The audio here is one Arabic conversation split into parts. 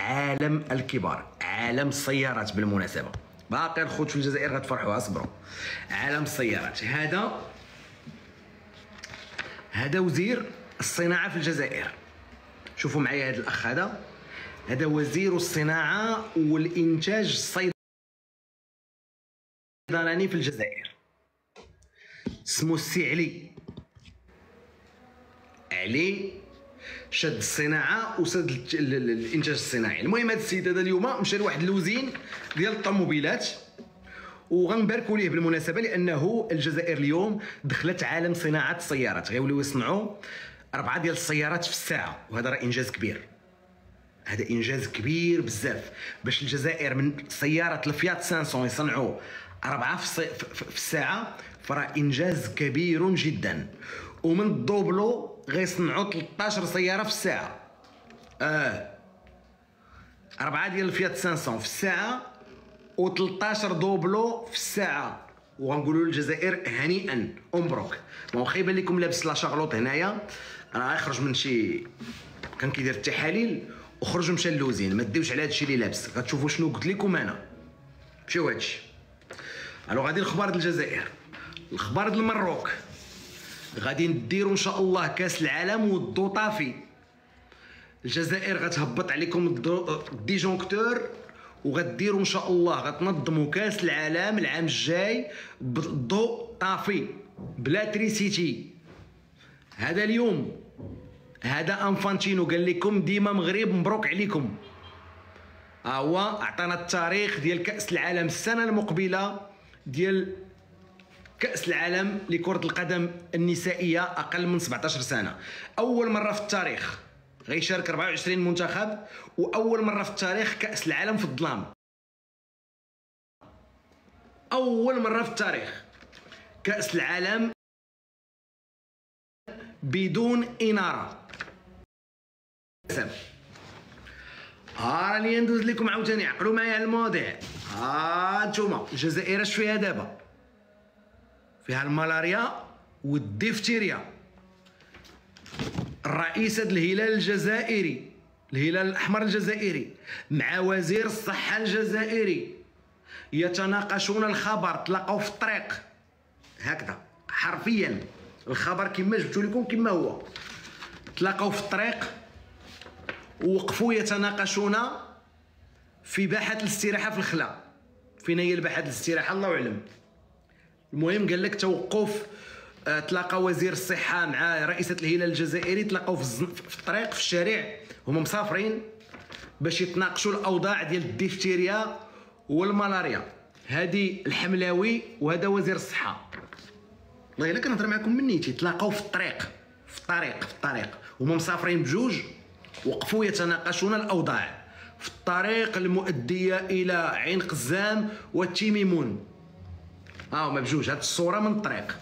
عالم الكبار، عالم السيارات بالمناسبه. باقي الخوت في الجزائر غتفرحوا، اصبروا. عالم السيارات هذا وزير الصناعه في الجزائر. شوفوا معايا هذا الاخ، هذا وزير الصناعه والانتاج الصيدلاني في الجزائر، اسمه السي علي شاد الصناعه وساد الانتاج الصناعي. المهم هذا السيد هذا اليوم مشى لواحد اللوزين ديال الطوموبيلات، وغنباركوا ليه بالمناسبه لانه الجزائر اليوم دخلت عالم صناعه السيارات، غيوليو يصنعوا 4 ديال السيارات في الساعه، وهذا راه انجاز كبير. هذا انجاز كبير بزاف باش الجزائر من سياره الفيات 500 يصنعوا 4 في الساعه، فراه انجاز كبير جدا. ومن الدوبلو غيصنعوا 13 سياره في الساعه. 4 ديال الفيات 500 في الساعه و13 دوبلو في الساعه، وغنقولوا للجزائر هنيئا ومبروك. ما واخا يبان لكم لابس لا شارلوط هنايا، راه غيخرج من شي كان كيدير التحاليل وخرج مشى اللوزين. ما ديوش على هادشي اللي لابس، غتشوفوا شنو قلت لكم انا. مشيو هادشي. الو غادي الخبار ديال الجزائر، الخبار ديال المروك. غادي نديروا ان شاء الله كاس العالم والضو طافي. الجزائر غتهبط عليكم الديجونكتور، وغديروا ان شاء الله غتنظموا كاس العالم العام الجاي بالضوء طافي بلا تريسيتي. هذا اليوم هذا انفانتينو قال لكم ديما مغرب مبروك عليكم. هو اعطانا التاريخ ديال كاس العالم السنه المقبله، ديال كاس العالم لكره القدم النسائيه اقل من 17 سنه. اول مره في التاريخ غيشارك 24 منتخب، واول مره في التاريخ كاس العالم في الظلام. اول مره في التاريخ كاس العالم بدون اناره. راني ندوز لكم عاوتاني، عقلوا معايا المواضيع. نتوما الجزائر اش فيها دابا؟ فيها الملاريا والديفتيريا. الرئيسة الهلال الجزائري، الهلال الأحمر الجزائري، مع وزير الصحة الجزائري يتناقشون الخبر. تلاقوا في الطريق هكذا حرفيا، الخبر كما جبتو لكم كما هو. تلاقوا في الطريق ووقفوا يتناقشون في باحة الاستراحة في الخلا. فين هي باحة الاستراحة الله أعلم. المهم قال لك توقف. تلاقى وزير الصحة مع رئيسة الهلال الجزائري، تلاقوا في الطريق في الشارع، هما مسافرين باش يتناقشوا الأوضاع ديال الديفتيريا والملاريا. هذه الحملاوي وهذا وزير الصحة. والله الا كنهضر معكم من نيتي. تلاقوا في الطريق هما مسافرين بجوج، وقفوا يتناقشون الأوضاع في الطريق المؤدية إلى عين قزام والتيميمون. هما بجوج. هاد الصورة من الطريق.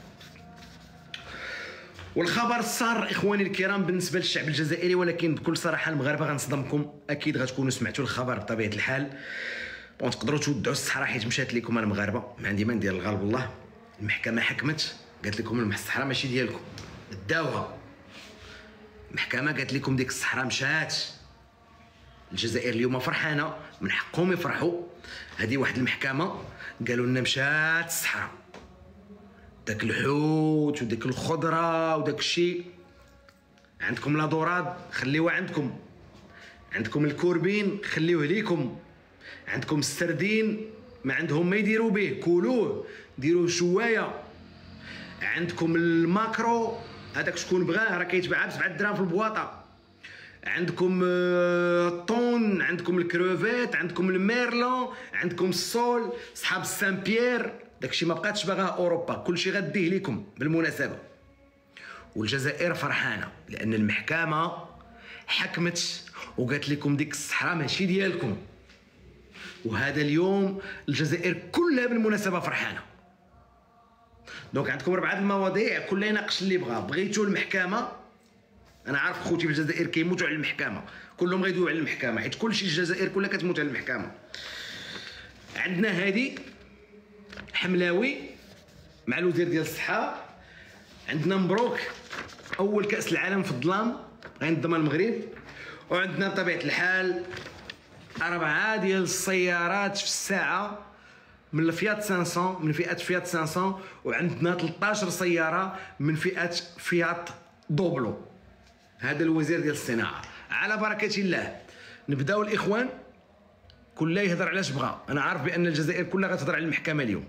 والخبر السار اخواني الكرام بالنسبه للشعب الجزائري، ولكن بكل صراحه المغاربه غنصدمكم. اكيد غتكونوا سمعتوا الخبر بطبيعه الحال. تقدروا تودعوا الصحراء حيت مشات لكم المغاربه، ما عندي ما ندير الغالب الله. المحكمه حكمت قالت لكم الصحراء ماشي ديالكم، داوها. المحكمه قالت لكم ديك الصحراء مشات. الجزائر اليوم فرحانه، من حقهم يفرحوا. هذه واحد المحكمه قالوا لنا مشات الصحراء، داك الحوت وداك الخضره وداك الشيء عندكم. لا دوراد خليوها عندكم الكوربين خليوه ليكم، عندكم السردين ما عندهم ما يديروا به، كولوه ديروه شوايه. عندكم الماكرو هذاك شكون بغاه راه كيتباع ب 7 دراهم في البواطه. عندكم الطون، عندكم الكروفيت، عندكم الميرلون، عندكم السول، صحاب السان بيير. داكشي ما بقاتش باغاه اوروبا، كلشي غديه ليكم بالمناسبه. والجزائر فرحانه لان المحكمه حكمت وقالت لكم ديك الصحراء ماشي ديالكم. وهذا اليوم الجزائر كلها بالمناسبه فرحانه. دونك عندكم 4 المواضيع كل يناقش اللي بغا. بغيتوا المحكمه، انا عارف خوتي في الجزائر كيموتوا على المحكمه، كلهم غيدويو على المحكمه حيت كلشي الجزائر كلها كتموت على المحكمه. عندنا هذه حملاوي مع الوزير ديال الصحه. عندنا مبروك اول كاس العالم في الظلام غينظمها المغرب. وعندنا بطبيعه الحال 4 ديال السيارات في الساعه من الفيات 500، من فئه فيات 500، وعندنا 13 سياره من فئه فيات دوبلو. هذا الوزير ديال الصناعه. على بركه الله نبداو الاخوان، كل يهضر علاش بغا. انا عارف بان الجزائر كلها غتهضر على المحكمه اليوم.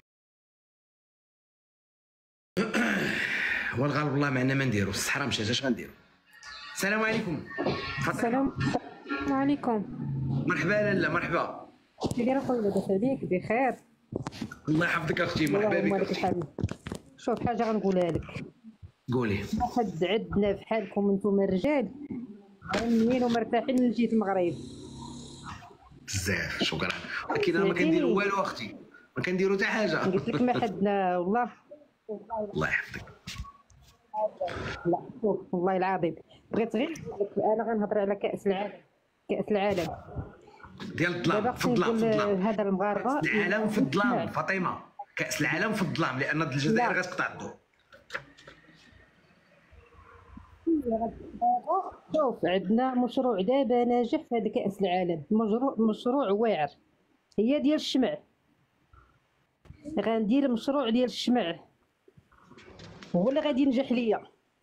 والغالب والله ما عندنا ما نديرو، الصحراء مشات اش غنديرو. السلام عليكم. السلام عليكم. مرحبا لاله، مرحبا. كي دايره خويا؟ لاباس عليك؟ بخير الله يحفظك اختي، مرحبا بك اختي. شوف حاجه غنقولها لك. قولي. واحد عندنا بحالكم انتم الرجال عاملين ومرتاحين من جهه المغرب بزاف، شكرا. ولكن انا ما كنديرو والو اختي، ما كنديرو حتى حاجه. قلت لك ما حدنا والله. الله يحفظك. لا شوف والله العظيم بغيت غير انا غنهضر على كاس العالم. كاس العالم ديال الظلام، في الظلام، في الظلام. هذا المغاربه كاس العالم في الظلام فاطمه، كاس العالم في الظلام، لان الجزائر غتقطع الضوء. شوف عندنا مشروع دابا ناجح في هذا كاس العالم، مشروع واعر، هي ديال الشمع. غندير مشروع ديال الشمع هو اللي غادي ينجح ليا،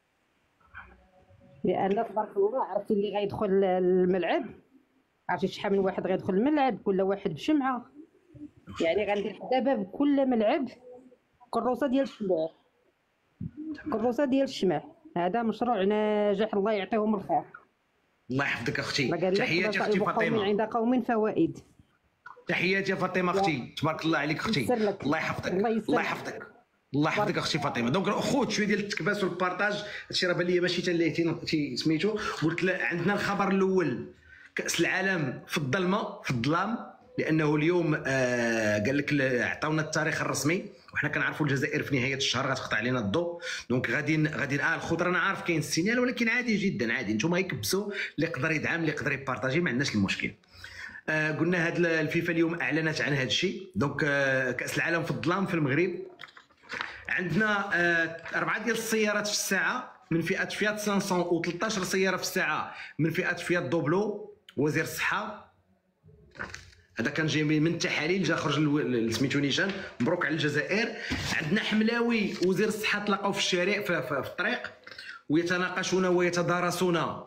لان تبارك الله عرفتي اللي غيدخل الملعب، عرفتي شحال من واحد غيدخل الملعب، كل واحد بشمعه. يعني غندير دابا بكل ملعب كروسه ديال الشمع، كروسه ديال الشمع. هذا مشروع ناجح، الله يعطيهم الخير. الله يحفظك اختي. تحياتي اختي فاطمه. عند قوم فوائد. تحياتي يا فاطمه اختي، تبارك الله عليك اختي. الله يحفظك، الله يحفظك، الله يحفظك اختي فاطمه. دونك خوت شويه ديال التكباس والبارطاج، هادشي راه بان لي ماشي حتى اللي سميتو. قلت عندنا الخبر الاول، كاس العالم في الظلمه، في الظلام، لانه اليوم قال لك عطاونا التاريخ الرسمي، وحنا كنعرفوا الجزائر في نهايه الشهر غتقطع علينا الضوء. دونك غادي الخضر. انا عارف كاين السينال، ولكن عادي جدا، عادي. نتوما يكبسوا، اللي يقدر يدعم، اللي يقدر يبارطاجي، ما عندناش المشكل. قلنا هاد الفيفا اليوم اعلنت عن هذا الشيء. دونك كاس العالم في الظلام في المغرب. عندنا 4 ديال السيارات في الساعه من فئه فيات 500، و13 سياره في الساعه من فئه فيات دوبلو. وزير الصحه هذا كان جاي من التحاليل، جا خرج سميتو نيشان. مبروك على الجزائر. عندنا حملاوي وزير الصحه تلاقاو في الشارع في الطريق، ويتناقشون ويتدارسون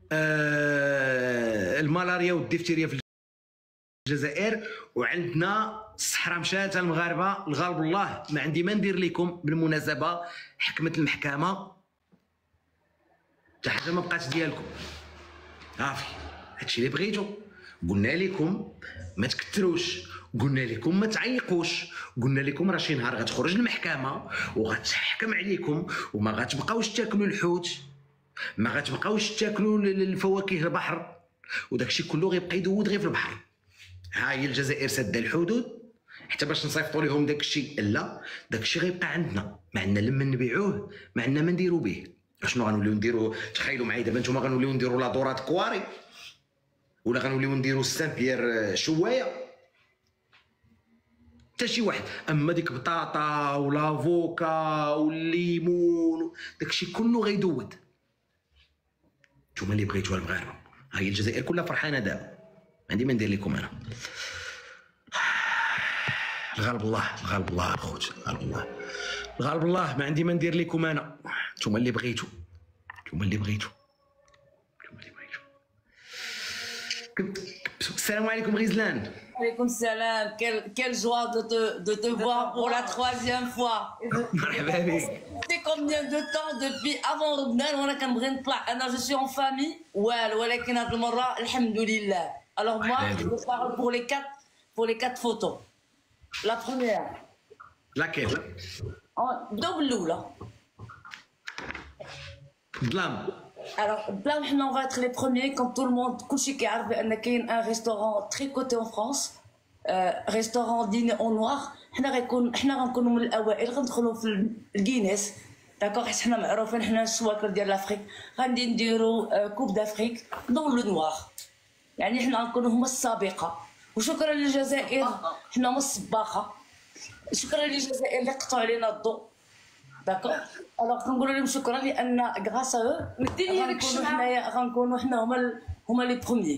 الملاريا والديفتيريا في الجزائر. وعندنا الصحراء مشات المغاربه، الغالب الله ما عندي ما ندير لكم. بالمناسبه حكمت المحكمه حتى حاجه ما بقات ديالكم، صافي. هادشي اللي بغيتو. قلنا لكم ما تكثروش، قلنا لكم ما تعيقوش، قلنا لكم راه شي نهار غتخرج المحكمه وغتحكم عليكم، وما غتبقاوش تاكلوا الحوت، ما غتبقاوش تاكلوا الفواكه البحر، وداكشي كله غيبقى يدود غير في البحر. ها هي الجزائر ساده الحدود حتى باش نصيفطوا لهم داكشي. لا، داكشي غيبقى عندنا، ما عندنا لما نبيعوه، ما عندنا ما نديرو به. اشنو غنوليو نديرو؟ تخيلوا معايا دابا نتوما غنوليو نديرو لا دورات كواري، ولا غنوليو نديرو السان بيير شوايه، حتى شي واحد. اما ديك بطاطا والافوكا والليمون داكشي كله غيدود. نتوما اللي بغيتوها المغاربه. ها هي الجزائر كلها فرحانه دابا، ما عندي ما ندير لكم انا. الغالب الله، الغالب الله الخوت، الغالب الله، الغالب الله. ما عندي ما ندير لكم انا. نتوما اللي بغيتو، نتوما اللي بغيتو، نتوما اللي بغيتو. السلام عليكم غزلان. Alaikum salam, quelle joie de te voir pour la 3e fois. مرحبا بك. C'est combien de temps depuis avant Ramadan وانا كنبغي نطلع. انا je suis en famille ولكن هاد المره الحمد لله. Alors moi je parle pour les 4 photos. La première. Laquelle? نبداو بالاولى. ظلام. Alors là, on va être les premiers, comme tout le monde. كلشي كيعرف بان كاين ان ريستورون تري كوتي اون فرانس، ريستورون ديني اون نوار. حنا غنكونوا من الاوائل، غندخلوا في الجينيس، داكوغ، حيت حنا معروفين، حنا الشواكر ديال لافريك. غادي نديروا كوب دافريك دون لو نوار، يعني حنا غنكونوا هما السابقه. وشكرا للجزائر، حنا هما السباقه. شكرا للجزائر اللي قطعوا علينا الضوء، داكوغ. الوغ كنقولوا لهم شكرا، لان غراس ا او غنكونوا حنايا، غنكونوا حنا هما لي بروميي.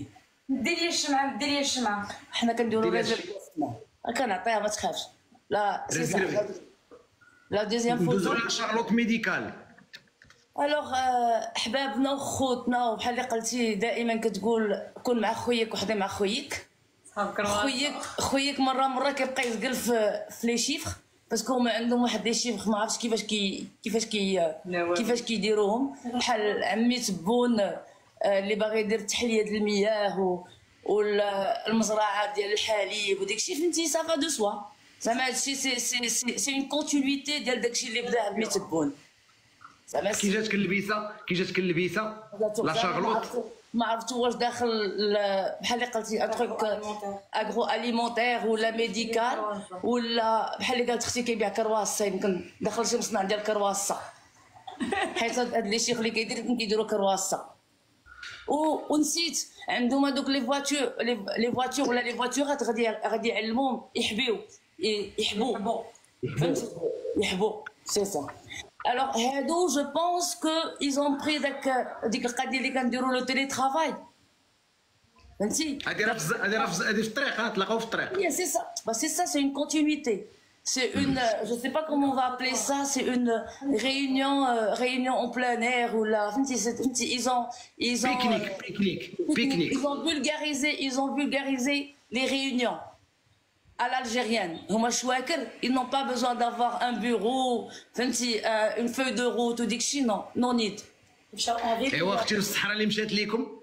ديري الشمعه ديري الشمعه. حنا كنديروا ريزيرفي السماء كنعطيها ما تخافش. لا سي صح. لا دوزيام فوتو ندوزو على شارلوت ميديكال. الوغ احبابنا وخوتنا وبحال اللي قلتي دائما كتقول كون مع خويك وحدي مع خويك. خويك مره كيبقى يزقل في لي شيفر باسكو هما عندهم واحد لي شيفر ما عرفتش كيفاش كيديروهم. بحال عمي تبون اللي باغي يدير تحليه ديال المياه والمزرعه ديال الحليب وداكشي فهمتي سافا دو سوا. زعما هادشي سي اون كونتينيتي ديال داكشي اللي بدا عمي تبون. زعما كي جاتك اللبيسه لا شارلوت ما عرفتو واش داخل بحال اللي قلتي ان تروك اغرو اليمونتير ولا ميديكال ولا بحال اللي قالت اختي كيبيع كرواسه يمكن داخل شي مصنع ديال كرواسه حيت هاد لي شيخ اللي كيديروا كرواسه. ونسيت عندهم هذوك لي فواتور ولا لي فواتورات غادي يعلموهم يحبوا فهمتي يحبوا سي سا. Alors, هادو je pense que ils ont pris ديك القضيه اللي كنديروا لو تيلي ترافاي فهمتي. هادي في الطريق تلاقاو في الطريق. Oui, c'est ça. Bah, c'est ça, c'est une continuité. C'est une, je sais pas comment on va appeler ça, c'est une réunion en plein air ou là, ils ont pique-nique. Ils ont vulgarisé les réunions à l'algérienne. هما شواكر, ils n'ont pas besoin d'avoir un bureau, une feuille de route ou داكشي non need. ايوا اختي الصحراء اللي مشات ليكم.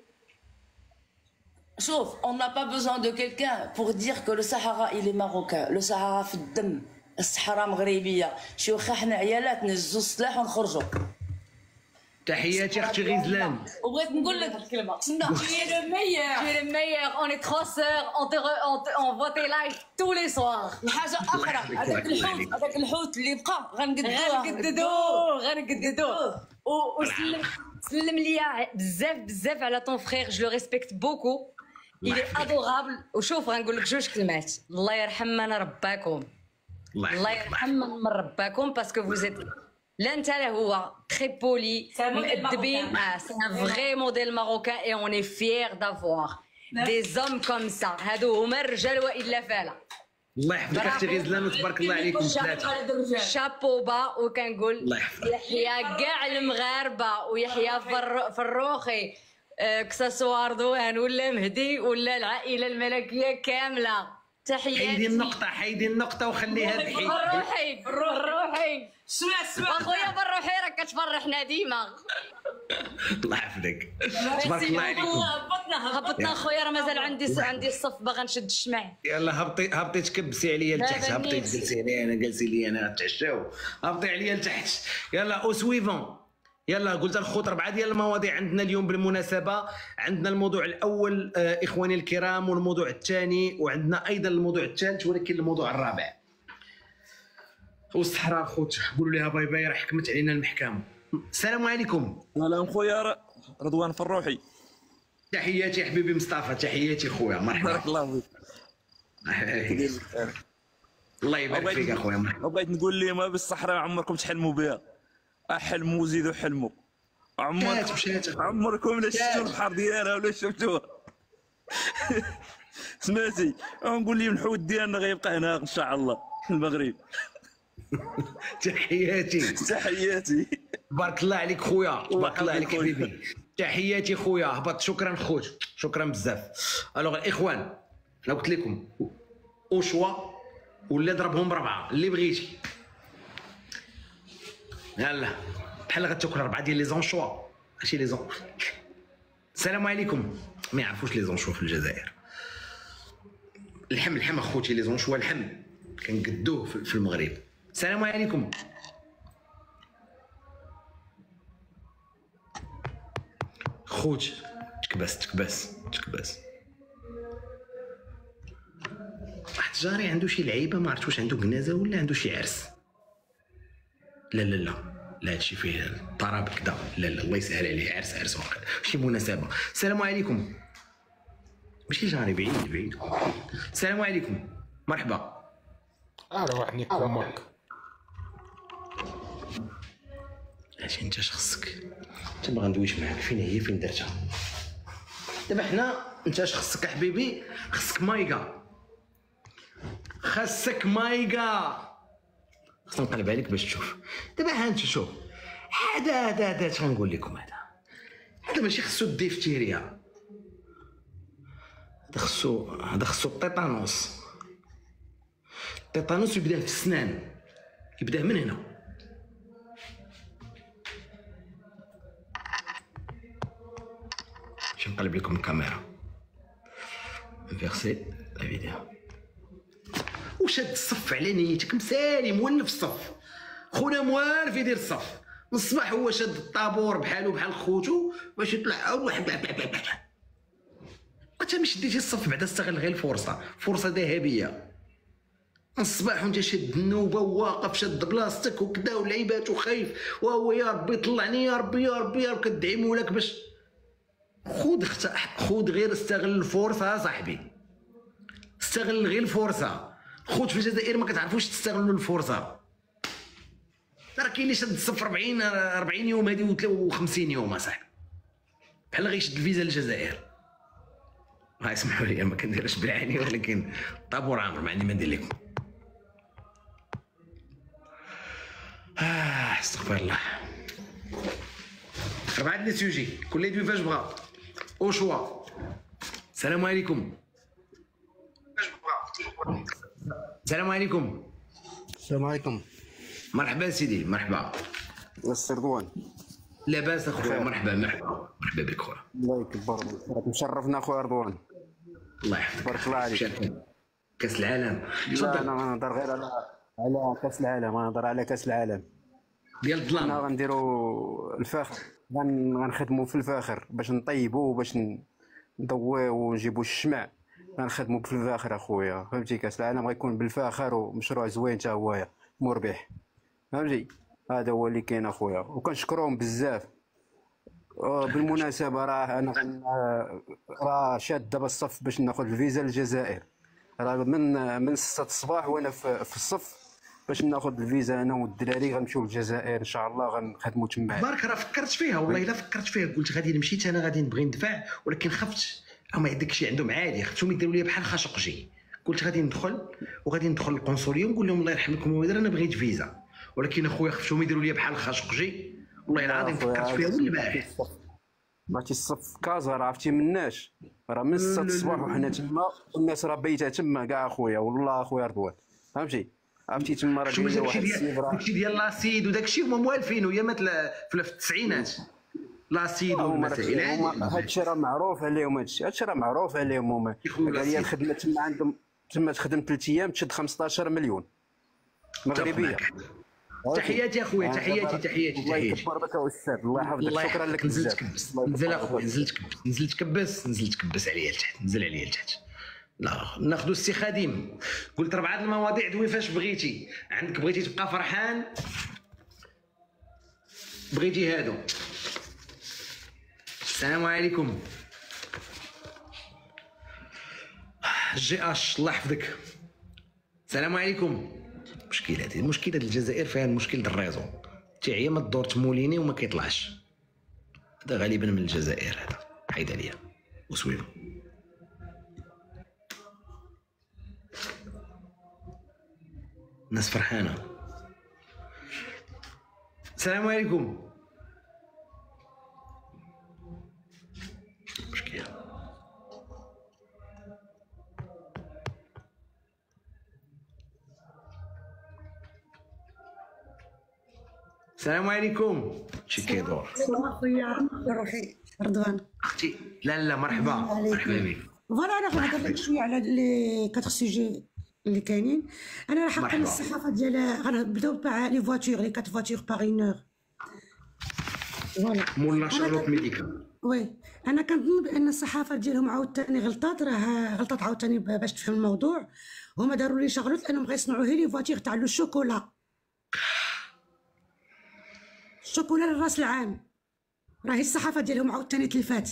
شوف, on n'a pas besoin de quelqu'un pour dire que le Sahara il est marocain. Le Sahara في الدم, الصحراء مغربية. شي واخا حنا عيالات نهزو السلاح ونخرجوا. تحياتي اختي غزلان. وبغيت نقول لك كلمة. تسنى. Tu es le meilleur. On est 3 sœurs. On voit tes lives tous les soirs. الحاجة أخرى, هذاك الحوت اللي بقى غنقددوه. وسلم ليا بزاف على طون فخير. Je le respecte beaucoup. Il est adorable. وشوف غنقول لك جوج كلمات. الله يرحم من رباكم. الله يرحم من رباكم باسكو vous êtes لا انت لا هو très poli مؤدبين. c'est un vrai modèle marocain et on est fiers d'avoir des hommes comme ça. هادو هما الرجال والا فالا. الله يحفظك اختي غزلان وتبارك الله عليكم ثلاثه. شابو با. وكنقول يحيى كاع المغاربه ويحيى فروخي كساسوا رضوان ولا مهدي ولا العائله الملكيه كامله. تحياتي. حيدي النقطه وخليها بحيد. بالروحي اخويا بالروحي راك كتفرحنا ديما. الله يحفظك تبارك الله عليكم. هبطنا اخويا راه مازال عندي الصف باغا نشد الشمع. يلا هبطي تكبسي عليا لتحت. هبطي تجلسي عليا انا جالسي لي انا نتعشاو. هبطي عليا لتحت. يلا او سويفون. يلا قلت الخوت 4 ديال المواضيع عندنا اليوم بالمناسبه. عندنا الموضوع الاول اخواني الكرام, والموضوع الثاني, وعندنا ايضا الموضوع الثالث, ولكن الموضوع الرابع والصحراء. خوت قولوا ليها باي باي, راه حكمت علينا المحكمه. السلام عليكم. سلام خويا رضوان فروحي. تحياتي حبيبي مصطفى. تحياتي خويا. مرحبا. بارك الله فيك. الله يبارك فيك اخويا. مرحبا. بغيت نقول لهم بالصحراء عمركم تحلموا بها. احلموا وزيدوا حلموا. عمركم لا شفتوا البحر ديالها ولا شفتوها. سمعتي نقول لهم الحوت ديالنا غيبقى هنا ان شاء الله في المغرب. تحياتي. بارك الله عليك خويا. بارك الله عليك حبيبي. تحياتي خويا. هبط. شكرا خوت, شكرا بزاف. الوغ الاخوان, انا قلت لكم او شوا ولا ضربهم ب4 اللي بغيتي. يلا بحال غتاكل 4 ديال لي زونشوا ماشي لي زون. السلام عليكم. ما يعرفوش لي زونشوا في الجزائر. اللحم اخوتي. لي زونشوا اللحم كنقدوه في المغرب. السلام عليكم. خوت تكبس. واحد جاري عنده شي لعيبه ما عرفت واش عنده جنازه ولا عنده شي عرس. لا هادشي فيه الطراب كدا. لا الله يسهل عليه. عرس واقع شي مناسبه. السلام عليكم. ماشي جاري بعيد. السلام عليكم. مرحبا. روحني امك. اش انت خصك؟ انت باغا ندويش معاك. فين هي فين درتها؟ دابا حنا انت اش خصك حبيبي؟ خصك مايكا، خاصك مايكا. خصنا نقلب عليك باش تشوف. دابا ها انت شوف، هذا اش غنقول لكم، هذا ماشي خصو الديفتيريا، هذا خصو التيتانوس. التيتانوس يبدا في السنان، يبدا من هنا. باش نقلب لكم الكاميرا، انفيرسي لا فيديو. وشاد الصف على نيتك، مسالي مولف الصف، خونا موالف يدير الصف من الصباح. هو شاد الطابور بحالو بحال خوتو باش يطلع واحد انت مش شديتي الصف بعدا. استغل غير الفرصه، فرصه ذهبيه من الصباح وانت شاد النوبه وواقف شاد بلاصتك وكذا ولعيبات وخايف، وهو يا ربي طلعني يا ربي يا ربي يا ربي، كدعي مولاك باش خود غير استغل الفرصه صاحبي، استغل غير الفرصه. خوت في الجزائر ما كتعرفوش تستغلوا الفرصه. راه كاين اللي شد الصف 40 يوم هادي و50 يوم اصاحبي، بحال غيشد الفيزا للجزائر. اسمحوا لي ما كنديرش بالعاني، ولكن طابور عامر ما عندي ما ندير لكم. استغفر الله. 4 دي سوجي كل يدوي فاش بغا او شوا. السلام عليكم. السلام عليكم. السلام عليكم. مرحبا سيدي، مرحبا. السي رضوان. لاباس اخويا؟ مرحبا مرحبا مرحبا بك خويا. الله يكبر مشرفنا اخويا رضوان. الله يحفظك. تبارك الله عليك. كاس العالم. لا انا غنهضر غير على كاس العالم، غنهضر على كاس العالم ديال الظلام. حنا غنديروا الفاخر، غنخدموا في الفاخر باش نطيبوا وباش نضويو ونجيبوا الشمع. غنخدموا في الفاخر اخويا، فهمتي؟ كاس العالم غيكون بالفاخر ومشروع زوين حتى هو مربح، فهمتي؟ هذا هو اللي كاين اخويا، وكنشكرهم بزاف. بالمناسبه راه انا راه شاد دابا الصف باش ناخذ الفيزا للجزائر. راه من 6 الصباح وانا في الصف باش ناخذ الفيزا انا والدراري، غنمشيو للجزائر ان شاء الله، غنخدموا تما. بارك راه فكرت فيها والله، الا فكرت فيها قلت غادي مشيت انا غادي نبغي ندفع، ولكن خفت هما داك الشيء عندهم عادي، خفتهم يديروا لي بحال خاشقجي. قلت غادي ندخل القنصليه ونقول لهم الله يرحم لكم الوالدين انا بغيت فيزا، ولكن اخويا خفتهم يديروا لي بحال خاشقجي. والله العظيم فكرت فيها من البارح. عرفتي الصف كازا راه عرفتي مناش، راه من 6 الصباح وحنا تما، والناس راه بايته تما كاع اخويا، والله اخويا رضوان، فهمتي؟ عرفتي تما راه جاي واحد السيد، داكشي ديال لاسيد وداك الشيء هما موالفين، ويا مات في التسعينات لاسيد والمسائل هذا الشيء راه معروف عليهم، هذا الشيء راه معروف عليهم هما. قال لي الخدمه تما عندهم، تما تخدم 3 ايام تشد 15 مليون مغربيه. تحياتي اخويا، تحياتي الله يكبر بك استاذ، الله يحفظك، شكرا لك بزاف. نزل اخويا، نزلت كبس عليا لتحت، نزل عليا لتحت. لا ناخذ السي خادم. قلت 4 المواضيع دوي فاش بغيتي، عندك بغيتي تبقى فرحان، بغيتي هادو. السلام عليكم. جي اش الله يحفظك. السلام عليكم. مشكلة هذه، المشكلة ديال الجزائر فيها المشكل ديال الريزو، تعيا ما تدور تموليني وما كيطلعش. هذا غالبا من الجزائر، هذا حيد عليا وسويبه. الناس فرحانة. السلام عليكم. مشكلة. السلام عليكم. شي كيدور. اخويا روحي رضوان. اختي لا مرحبا مرحبا بك. فوالا انا غنهضر لك شويه على لي 4 سوجي اللي كاينين. انا راه حاطين الصحافه ديال غنبداو مع لي فواتور، لي 4 فواتور باغ 1 اور. فوالا مولا شارلوت ميديكال. وي انا كنظن بان الصحافه ديالهم عاوتاني غلطات، راه غلطات عاوتاني باش تفهم الموضوع. هما داروا لي شغلوت لانهم غيصنعوا هي لي فواتور تاع لو شوكولا، الشوكولا لراس العام. راهي الصحافه ديالهم عاوتاني تلفات،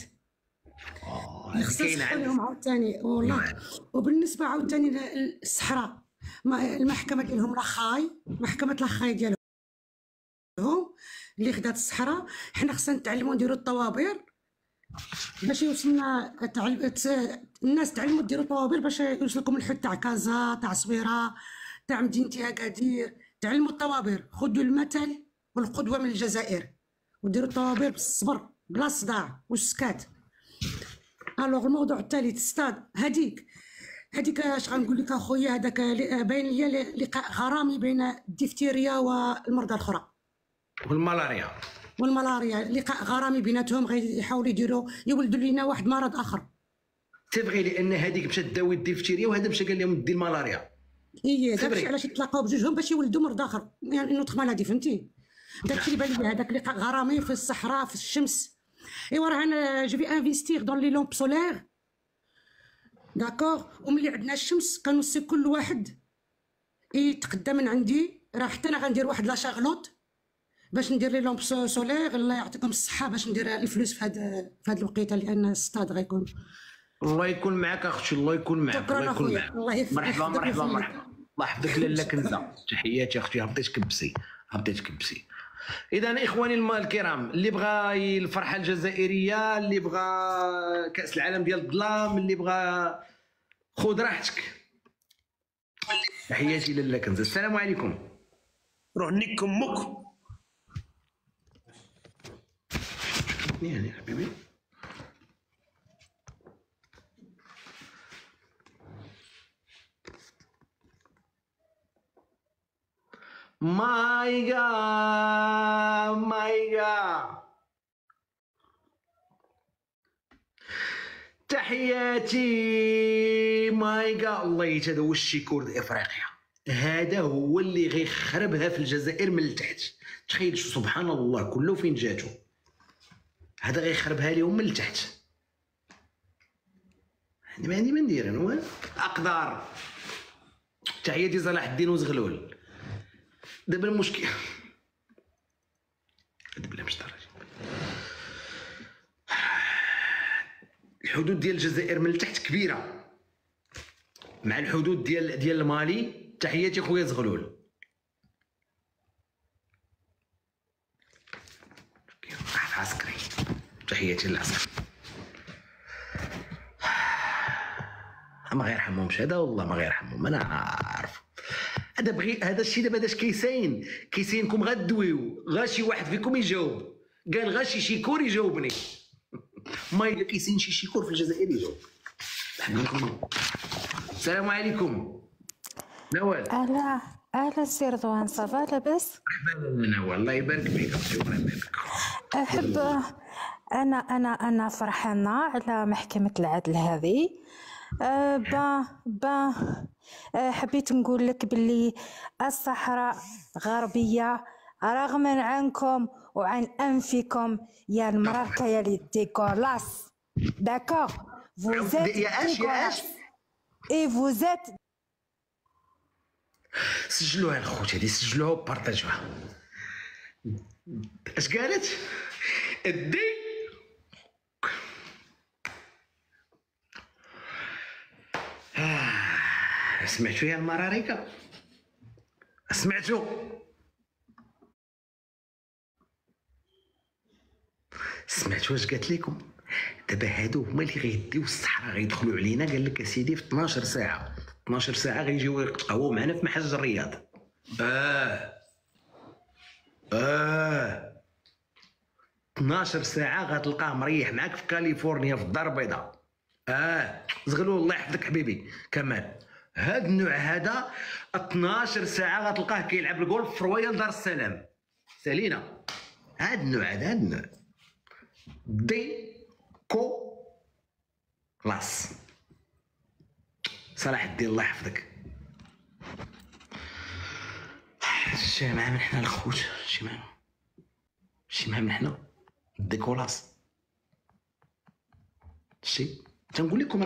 خصنا لهم عاوتاني والله. وبالنسبه عاوتاني للصحراء، المحكمه ديالهم لاخاي، محكمه لاخاي ديالهم اللي خدات الصحراء. حنا خصنا نتعلموا نديروا الطوابير باش يوصلنا الناس تعلموا ديروا طوابير باش يوصلكم الحد تاع كازا تاع صويره تاع مدينتي اكادير. تعلموا الطوابير، خذوا المثل والقدوه من الجزائر وديروا الطوابير بالصبر بلا صداع والسكات. الوغ الموضوع الثالث ستاد هذيك اش غنقول لك اخويا، هذاك باين ليا لقاء غرامي بين الدفتيريا والمرضى الاخرى والملاريا، لقاء غرامي بيناتهم، غيحاولوا يولدوا لنا واحد مرض اخر. تبغي لان هذيك مشات داوي الدفتيريا وهذا مشى قال لهم دي الملاريا. داكشي علاش يتلاقاو بجوجهم باش يولدوا مرض اخر، يعني نوتخ مالادي، فهمتي؟ داكشي اللي بان لي، هذاك لقاء غرامي في الصحراء في الشمس. ايوا راه انا جو في انفيستيغ دون لي لومب سولير داكوغ، وملي عندنا الشمس كنوصي كل واحد يتقدم من عندي، راه حتى انا غندير واحد لا شارلوت باش ندير لي لومب سولير. الله يعطيكم الصحه باش ندير الفلوس في هاد الوقيته، لان الستاد غيكون. الله يكون معك اختي، الله يكون معك، شكرا الله يكون اخويا، معك. مرحبا مرحبا مرحبا، الله يحفظك لاله كنزه. تحياتي اختي، هبطيت كبسي. اذا اخواني الكرام، اللي بغى الفرحه الجزائريه، اللي بغى كاس العالم ديال الظلام، اللي بغى خذ راحتك. تحياتي لاله كنزه. السلام عليكم. روح نيك امك. يعني حبيبي مايغا تحياتي مايغا. الله يتدوى الشيكور ديال افريقيا، هذا هو اللي غيخربها في الجزائر من التحت. تخيل سبحان الله، كله فين جاتو، هذا غيخربها لهم من التحت. ما عندي ما ندير انا والو، اقدار. تحياتي صلاح الدين وزغلول. دابا المشكل هذا بلا مش درجة، الحدود ديال الجزائر من التحت كبيره مع الحدود ديال المالي. تحياتي خويا زغلول. عسكري، تحياتي للعسكر. ما غيرحمهمش هذا، والله ما غيرحمهم، انا عارف. هذا بغي هذا الشيء دابا داش كيساينكم غدويو، غا شي واحد فيكم يجاوب. قال غا شي شيكور يجاوبني. ما الا كيسين شي شيكور في الجزائر يجاوب. السلام عليكم نوال. اهلا سي رضوان، صافا لاباس؟ مرحبا نوال، الله يبارك فيك اختي الله يبارك فيك. احب انا فرحانه على محكمه العدل هذه. حبيت نقول لك باللي الصحراء غربيه رغما عنكم وعن انفكم يا المراكه يا لي ديكولاس. داكور فوزيت ديكولاس اي فوزيت. سجلوها الخوت هذه، سجلوها وبارطاجوها. اش قالت؟ الدي سمعتوا يا المراريكه؟ سمعتوا؟ اش قالت لكم؟ دابا هادو هما اللي غيديو الصحراء، غيدخلوا علينا. قال لك اسيدي في 12 ساعه غيجيو يتقهووا معنا في محل الرياض. 12 ساعه غتلقاه مريح معاك في كاليفورنيا في الدار البيضاء. زغلول الله يحفظك حبيبي كمال. هاد النوع هذا 12 ساعه غتلقاه كيلعب الجولف في رويال دار السلام سالينا. هاد النوع دي كلاس. صلاح الدين الله يحفظك. شي معنا حنا الخوت، شي معنا حنا ديكولاس. شي تنقول لكم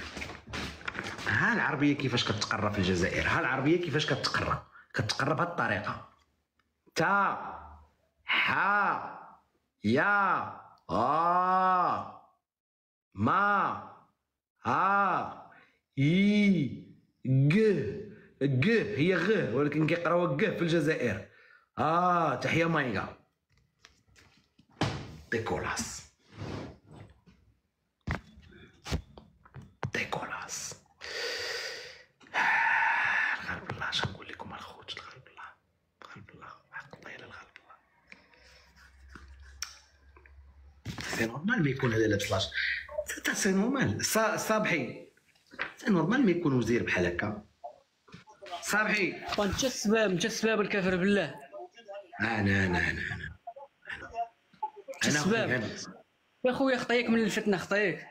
ها العربيه كيفاش كتقرا في الجزائر. ها العربيه كيفاش كتقرا بهذه الطريقه: تا حا يا ما اي ق هي غ، ولكن كيقراوها ق في الجزائر. تحيه مايغا ديكولاس. سي نورمال ما يكون هذا لابس لاش سي نورمال. صابحي سي نورمال ما يكون وزير بحال هكا. صابحي انت السباب الكافر بالله. انا السباب يا خويا، خطيك من الفتنه، خطيك.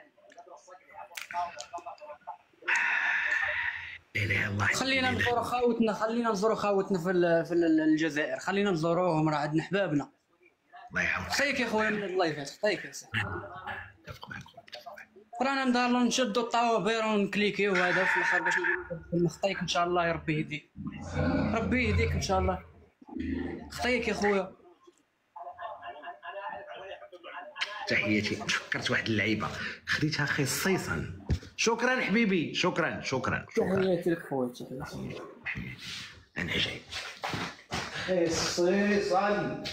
لا اله الا الله. خلينا نزوروا خاوتنا في الجزائر، خلينا نزوروهم، راه عندنا حبابنا. الله يعاونك. خطيك يا خويا من اللايفات، خطيك يا سيدي. رانا ندارلو نشدو الطوابير ونكليكيو هذا في الاخر باش نقول خطيك ان شاء الله. يا ربي يهديك، ربي يهديك ان شاء الله. خطيك يا خويا. تحياتي. فكرت واحد اللعيبه خديتها خصيصا. شكرا حبيبي، شكرا. تحياتي لك خويا، تحياتي. انا جاي خصيصا.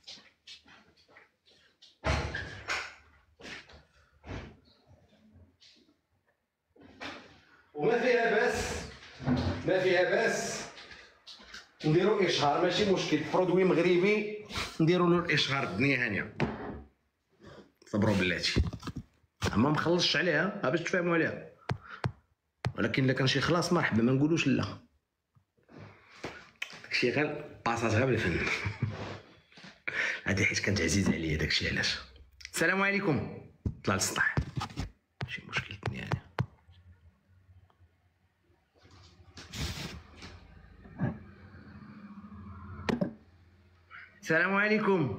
وما فيها باس نديرو اشهار، ماشي مشكل. برودوي مغربي نديرو له الاشهار بالدنيا هانيه. صبروا بلاتي، اما ما خلصش عليها باش تفهموا عليها، ولكن الا كان شي خلاص مرحبا، ما نقولوش لا. داكشي غير باصات غير بالفن. هادي حيت كانت عزيزه عليا، داكشي علاش. السلام عليكم. طلع للسطح ماشي مشكل الدنيا هانيه. السلام عليكم.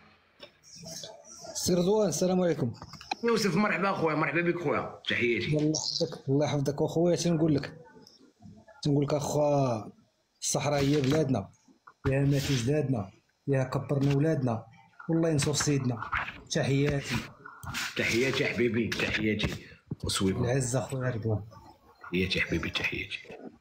سي رضوان السلام عليكم. يوسف مرحبا خويا، مرحبا بك خويا، تحياتي. الله يحفظك اخويا. تنقول لك اخا، الصحراء هي بلادنا، يا مات جدادنا، يا كبرنا ولادنا، والله ينصر سيدنا. تحياتي حبيبي، تحياتي وسويب العزه خويا رضوان. تحياتي حبيبي، تحياتي.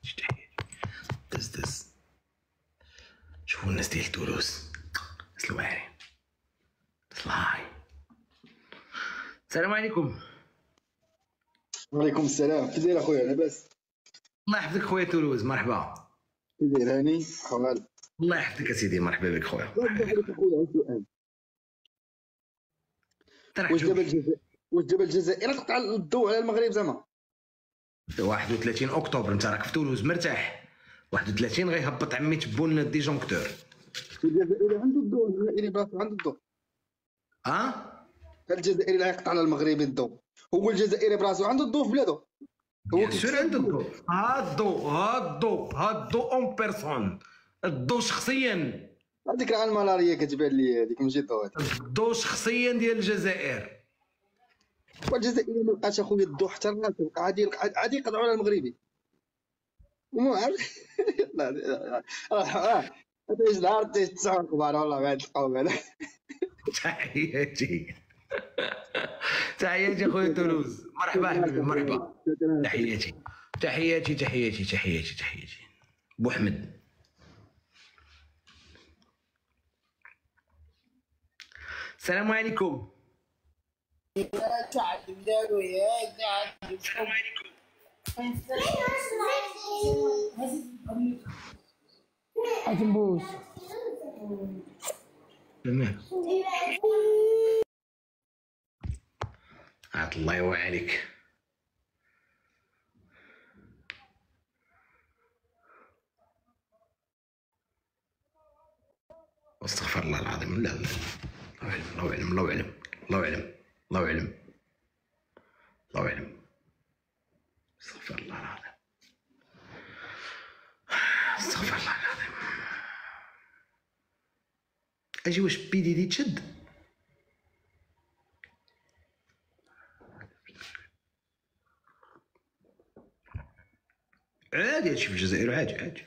دز شوفوا الناس ديال تونس، الواعرين صلاحي. السلام عليكم. وعليكم السلام. كي داير اخويا؟ لاباس؟ الله يحفظك خويا تولوز، مرحبا. كي داير هاني؟ حوال. الله يحفظك يا سيدي، مرحبا بك خويا. واش دابا الجزائر قطع الضوء على المغرب زعما؟ 31 اكتوبر انت راك في تولوز مرتاح. 31 غيهبط عمي تبون ديجونكتور. الجزائري عنده الضوء، الجزائري براسو عنده الضوء. الجزائري اللي غيقطع على المغربي الضوء، هو الجزائري براسو عنده الضوء في بلادو. هو كثير عنده الضوء. هاد الضوء اون بيرسون، الضوء شخصيا. هذيك راه الملاريا كتبان لي، هذيك ماشي الضوء. الضوء شخصيا ديال الجزائر. والجزائري ما بقاش اخويا الضوء حتى راسو، عادي يقطعوا على المغربي. وما عرف. هذا نهار تسعة كبار والله ما تلقاو هذا. تحياتي خويا تولوز، مرحبا حبيبي، مرحبا. تحياتي بوحمد. السلام عليكم. السلام عليكم. أجنبوش تمام. الله يوعى عليك. استغفر الله العظيم. لا الله اعلم. استغفر الله العظيم. اجي واش بيدي دي تشد؟ عادي هادشي في الجزائر، عادي.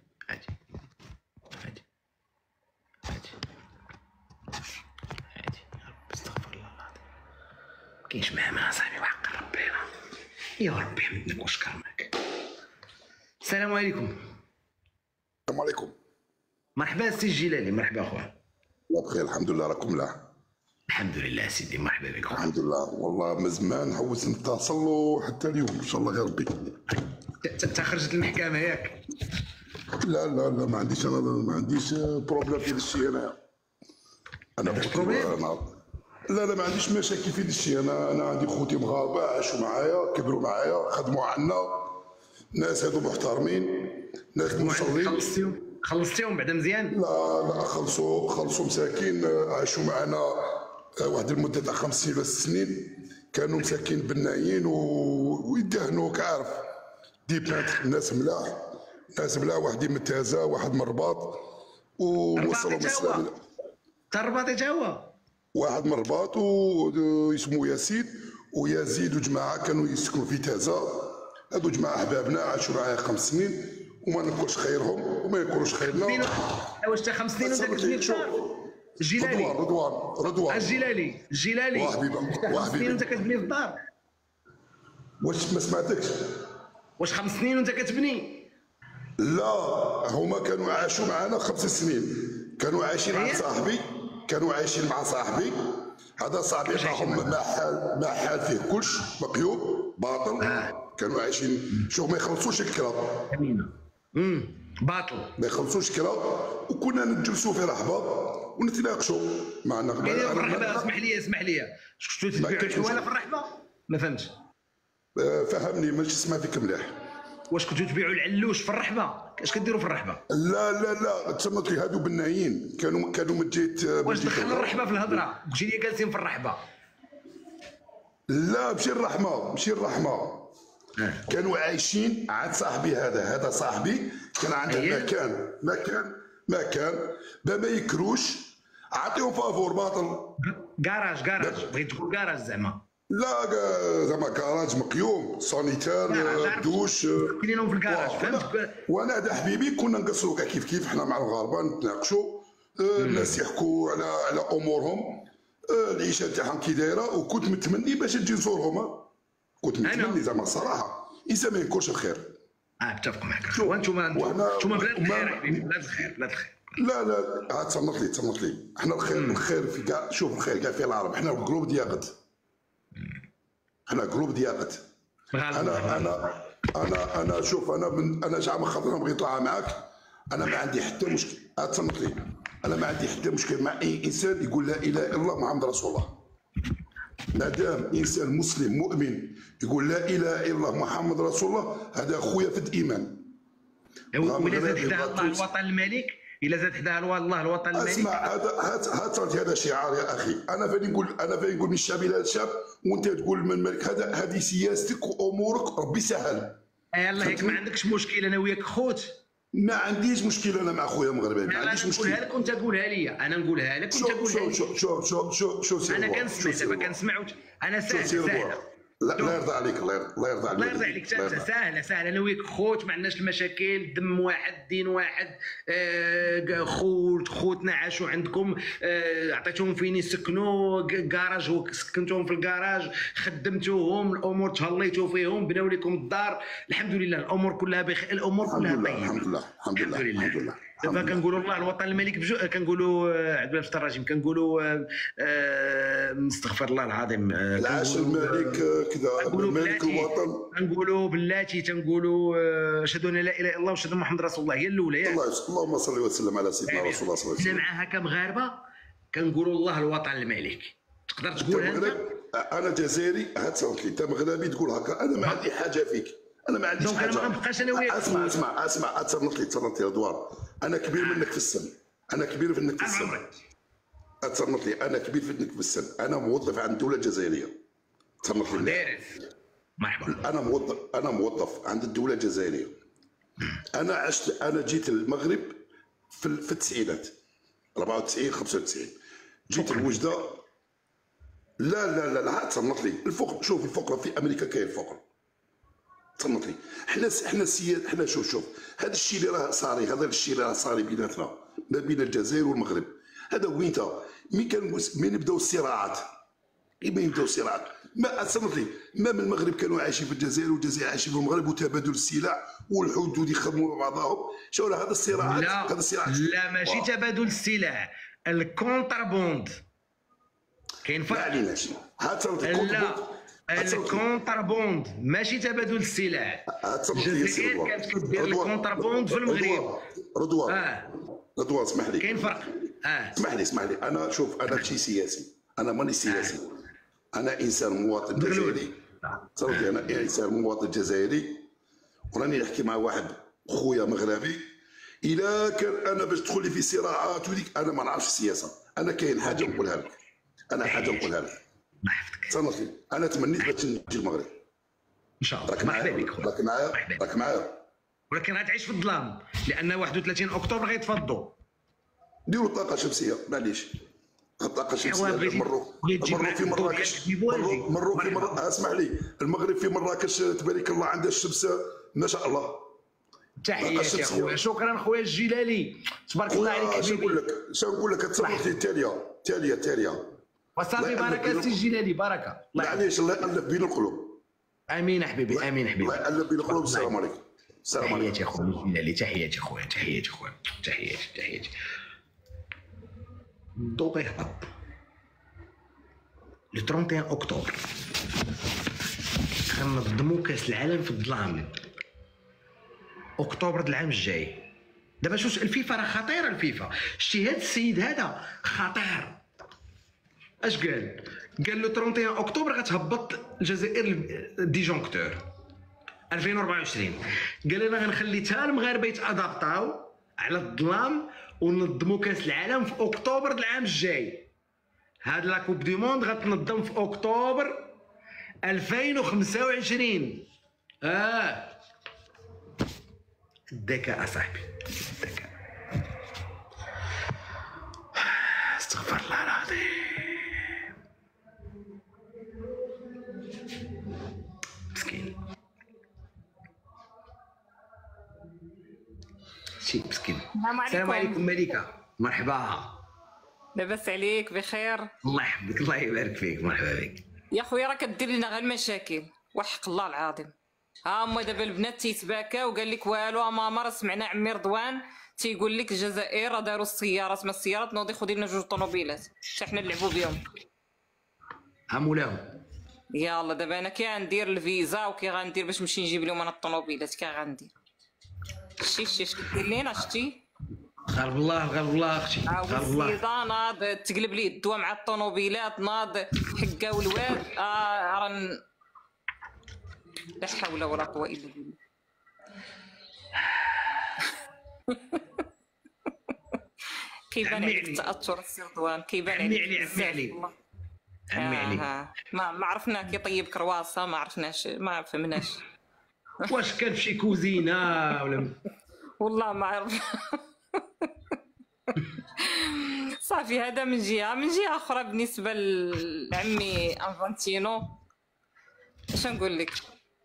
استغفر الله العظيم. كاينش معاه صاحبي وحق ربنا. يا ربي حمدناك وشكرناك. السلام عليكم. السلام عليكم. مرحبا سي الجيلاني، مرحبا اخويا. بخير الحمد لله، راكم ملاح؟ الحمد لله سيدي، مرحبا بك. الحمد لله، والله من زمان حوس نتصل له حتى اليوم ان شاء الله غير ربي. تا خرجت المحكمه ياك؟ لا ما عنديش، انا ما عنديش بروبليم في هذا الشيء. انا لا ما عنديش مشاكل في هذا الشيء. انا عندي خوتي مغاربه عاشوا معايا كبروا معايا خدموا عنا، ناس هادو محترمين، ناس مصلين. خلصتيهم بعدا مزيان؟ لا خلصوا مساكين، عاشوا معنا واحد المده تاع 5 سنين ولا 6 سنين، كانوا مساكين بنايين ويدهنوا كعارف ديبات. ناس ملاح واحد من تازه واحد من الرباط ووصلوا مسلم. تا الرباط تا هو واحد من الرباط واسمه ياسين ويزيد وجماعه كانوا يسكنوا في تازه. هادو جماعه احبابنا عاشوا معايا 5 سنين وما نذكرش خيرهم وما يذكروش خيرنا. واش تا 5 سنين وانت كتبني الدار؟ الجلالي رضوان الجلالي وحبيبه 5 سنين وانت كتبني في الدار؟ واش ما سمعتكش؟ واش 5 سنين وانت كتبني؟ لا هما كانوا عاشوا معنا 5 سنين، كانوا عايشين مع صاحبي، هذا صاحبي راهم ما حال فيه كلش مقيوب باطل. كانوا عايشين شوف ما يخلصوش الكرا باطل، ما يخلصوش كرا، وكنا نجلسوا في رحبه ونتناقشوا معنا. اسمح لي شفتوا تبيعوا الحواله في الرحبه؟ ما فهمتش. فهمني ماشي تسمع فيك مليح. واش كنتوا تبيعوا العلوش في الرحبه؟ اش كديروا في الرحبه؟ لا تصنت لي هادو بنايين كانوا من جهه. واش دخل الرحبه في الهضره؟ قلتي لي جالسين في الرحبه. لا ماشي الرحمه كانوا عايشين عند صاحبي. هذا صاحبي كان عنده مكان ما يكروش، عطيهم فافور باطل. كراج بغيت تقول كراج زعما؟ لا زعما كراج مقيوم سانيتير دوش كاينين في الكراج فهمت. وانا هذا حبيبي كنا نقصروا كيف حنا مع الغربه نتناقشوا، الناس يحكوا على امورهم، العيشه تاعهم كي دايره، وكنت متمني باش نجي نزورهم. كنت متمني زعما الصراحه انسان ما ينكرش الخير. اتفق معك. وانتم بلاد الخير حبيبي، بلاد الخير. لا عاد تصنت لي احنا الخير في كاع. شوف الخير كاع في العرب، احنا جروب دياقت. انا شوف انا زعما خاطر نبغي نطلع معاك، انا ما عندي حتى مشكل. تصنت لي انا ما عندي حتى مشكل مع اي انسان يقول لا اله الا الله محمد رسول الله. ما دام انسان مسلم مؤمن يقول لا اله الا الله محمد رسول الله، هذا خويا في الايمان. ولا زاد حداها الله الوطن الملك، الا زاد حداها الله الوطن الملك. اسمع هذا شعار يا اخي. انا فين نقول من الشعب الى الشعب وانت تقول من الملك. هذه سياستك وامورك ربي سهل. الله ياك ما عندكش مشكل، انا وياك خوت. ما عنديش مشكل انا مع خويا مغربي، ما عنديش مشكل. نقولها لك وانت قولها لي، انا نقولها لك وانت قولها لي. شوف انا كنسمع دابا كنسمع. انا سهله. الله يرضى عليك. الله يرضى عليك. سهله انا وياك خوت، ما عندناش المشاكل. دم واحد دين واحد. خوتنا عاشوا عندكم، عطيتهم فين يسكنوا، كراج سكنتوهم في الكراج، خدمتوهم، الامور تهليتوا فيهم، بناو لكم الدار. الحمد لله الامور كلها بخير، الامور كلها طيبه. الحمد لله. دابا كنقولوا الله الوطن الملك كنقولوا عبد الله فتح الرجيم، كنقولوا نستغفر الله العظيم. العاش الملك كذا ملك الوطن. كنقولوا بلاتي، تنقولوا اشهد ان لا اله الا الله واشهد ان محمد رسول الله. هي الاولى. اللهم صل وسلم على سيدنا رسول الله صلى الله عليه وسلم. معها كمغاربه كنقولوا الله الوطن الملك. تقدر تقولها انت؟ انا جزائري، انت مغربي تقول هكا، انا ما عندي حاجه فيك. انا ما عنديش حاجه. انا ما نبقاش انا وياك. اسمع تصنت لي رضوان. انا كبير منك في السن. انا كبير في السن. انا موظف عند الدوله الجزائريه. تصنت لي. مرحبا. انا موظف عند الدوله الجزائريه. انا جيت المغرب في التسعينات 94 95. جيت الوجده. لا تصنت لي الفقر. شوف الفقر في امريكا كاين فقر. تصنت لي احنا شوف هذا الشيء اللي راه صاري، بيناتنا ما بين الجزائر والمغرب. هذا وين مين يبداو الصراعات. ما تصنت لي ما من المغرب كانوا عايشين في الجزائر والجزائر عايشين في المغرب، وتبادل السلاح والحدود يخدموا مع بعضهم. شو هذا الصراعات. لا ماشي تبادل السلاح، الكونتربوند. كاين فرق. معليناش. الكونتربوند ماشي تبادل السلاح. الجزائر كانت كدير الكونتربوند في المغرب. رضوان اسمح لي. كاين فرق. اسمح لي انا شوف انا ماشي سياسي. انا ماني سياسي، انا انسان مواطن جزائري. صافي انا انسان مواطن جزائري وراني نحكي مع واحد خويا مغربي. الا كان انا باش تدخل لي في صراعات وديك، انا ما نعرفش السياسه. انا كاين حاجه نقولها لك، انا حاجه نقولها لك. الله يحفظك. صافي انا تمنيت باش نجي المغرب ان شاء الله. راك معايا، راك معايا، راك معايا. ولكن غتعيش في الظلام لان 31 اكتوبر غيتفضوا. ديروا طاقه شمسيه معليش. الطاقه الشمسيه مروا في مراكش، مروا في مراكش. اسمح لي، المغرب في مراكش تبارك الله عندها الشمس ما شاء الله. تحياتي خويا، شكرا خويا الجلالي، تبارك الله عليك حبيبي. شنقول لك تصرفتي التاليه وصافي. بركه سي الجلالي، بركه. معليش الله يالف بين القلوب. امين حبيبي، امين حبيبي. الله يالف بين القلوب. السلام عليكم. السلام عليكم. تحياتي خويا الجلالي، تحياتي خويا، تحياتي خويا، تحياتي. الضوء غيهبط لو 31 اكتوبر غنظموا كاس العالم في الظلام. اكتوبر العام الجاي. دابا شوف الفيفا راه خطيره. الفيفا شتي هاد السيد هذا خطير. اش قال له 31 اكتوبر غتهبط الجزائر ديجونكتور 2024. قال لنا غنخلي حتى المغاربه يتادابطاو على الظلام وننظموا كاس العالم في اكتوبر العام الجاي. هاد لا كوب دي موند غتنظم في اكتوبر 2025. الذكاء اصاحبي، الذكاء. استغفر الله العظيم. مسكين شي مسكين. السلام عليكم مليكة، مرحبا. لاباس عليك؟ بخير؟ الله يحفظك، الله يبارك فيك، مرحبا بك. يا خويا راه كدير لنا غير المشاكل، وحق الله العظيم. ها هما دابا البنات تيتباكا وقال لك والو. ماما راه سمعنا عمي رضوان تيقول لك الجزائر راه داروا السيارات، ما السيارات نوضي خدي لنا 2 طوموبيلات حتى حنا نلعبوا بهم. ها مولاهم. يلا دابا انا كي غندير الفيزا وكي غندير باش نمشي نجيب لهم انا الطوموبيلات كي غندير. شتي اش كدير لينا؟ شتي غالب الله، غالب الله اختي، غالب الله. السيده ناض تقلب لي الدواء مع الطوموبيلات، ناض حكا والواد. لا حول ولا قوه الا بالله. كيبان عليك التاثر السي رضوان، كيبان عليك بزاف. عمي علي ما عرفنا كيطيب كرواسه، ما عرفناش، ما فهمناش. واش كان في شي كوزينه ولا والله ما عرف. صافي هذا من جهه اخرى. بالنسبه لعمي انفانتينو اش نقول لك؟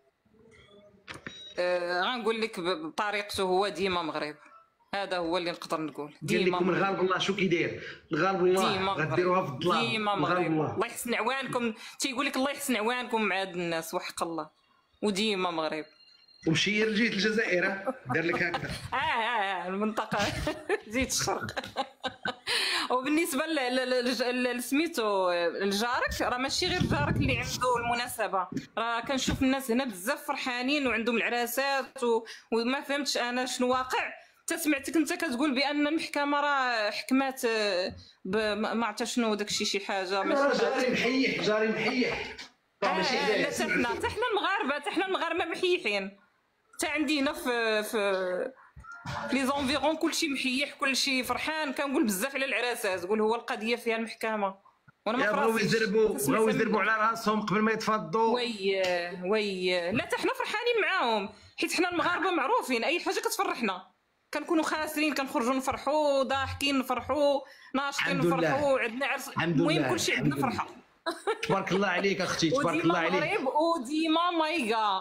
غنقول لك بطريقته هو ديما مغرب. هذا هو اللي نقدر نقول. ديما لكم الغالب الله شو كيدير؟ الغالب الله غديروها في الظلام. ديما مغرب. الله يحسن عوانكم. تيقول لك الله يحسن عوانكم مع هاد الناس وحق الله. وديما مغرب. ومشي لجهه الجزائر دار لك هكذا. المنطقه زيت الشرق. وبالنسبه لسميتو لجارك، راه ماشي غير جارك اللي عنده المناسبه، راه كنشوف الناس هنا بزاف فرحانين وعندهم العراسات وما فهمتش انا شنو واقع. سمعتك انت كتقول بان المحكمه راه حكمات ما عرفت شنو داكشي شي حاجه. جاري محيح، جاري محيح. لا حتى حنا المغاربه محيحين. حتى عندي هنا في لي زونفيرون كلشي محيح، كلشي فرحان. كنقول بزاف على العراسات، نقول هو القضيه فيها المحكمه وانا ما بغاو يزربوا على راسهم قبل ما يتفضوا. وي لا حتى حنا فرحانين معاهم، حيت حنا المغاربه معروفين اي حاجه كتفرحنا كنكونوا خاسرين كنخرجوا نفرحوا، ضاحكين نفرحوا، ناشطين نفرحوا، عندنا عرس. المهم كلشي عندنا فرحه. تبارك الله عليك اختي، تبارك الله عليك. وديما مغرب وديما مايكا.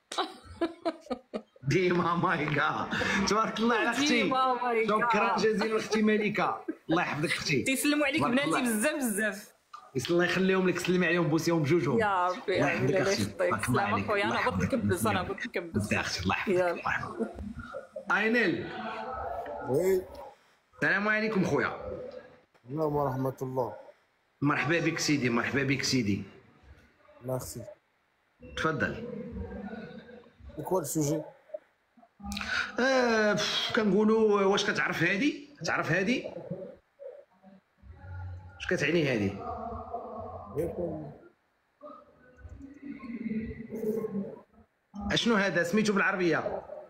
ديما مايكا. تبارك الله على اختي، شكرا جزيلا اختي مليكه، الله يحفظك اختي. تيسلموا عليك بناتي بزاف. الله يخليهم لك، سلمي عليهم بوسيهم بجوجهم. يا ربي الله يحفظك. سلام اخويا، انا بغيت نكبس، انا بغيت نكبس. اختي الله يحفظك. اينل. وي السلام عليكم خويا. السلام ورحمه الله. مرحبا بك سيدي، مرحبا بك سيدي. ميرسي. تفضل. كوا السوجي؟ كنقولوا واش كتعرف هادي؟ تعرف هادي؟ اش كتعني هادي؟ اشنو هذا سميتو بالعربيه؟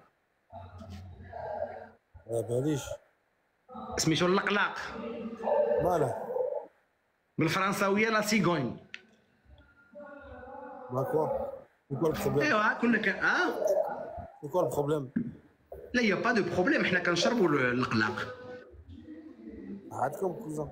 ما باليش. سميتو اللقلاق. ماله؟ بالفرنساويه لا سيغوين. ما كوا؟ يكون بروبليم. ايوا كنا يكون بروبليم. لا يا با دو بروبليم، حنا كنشربوا اللقلاق. صحتكم كوزا.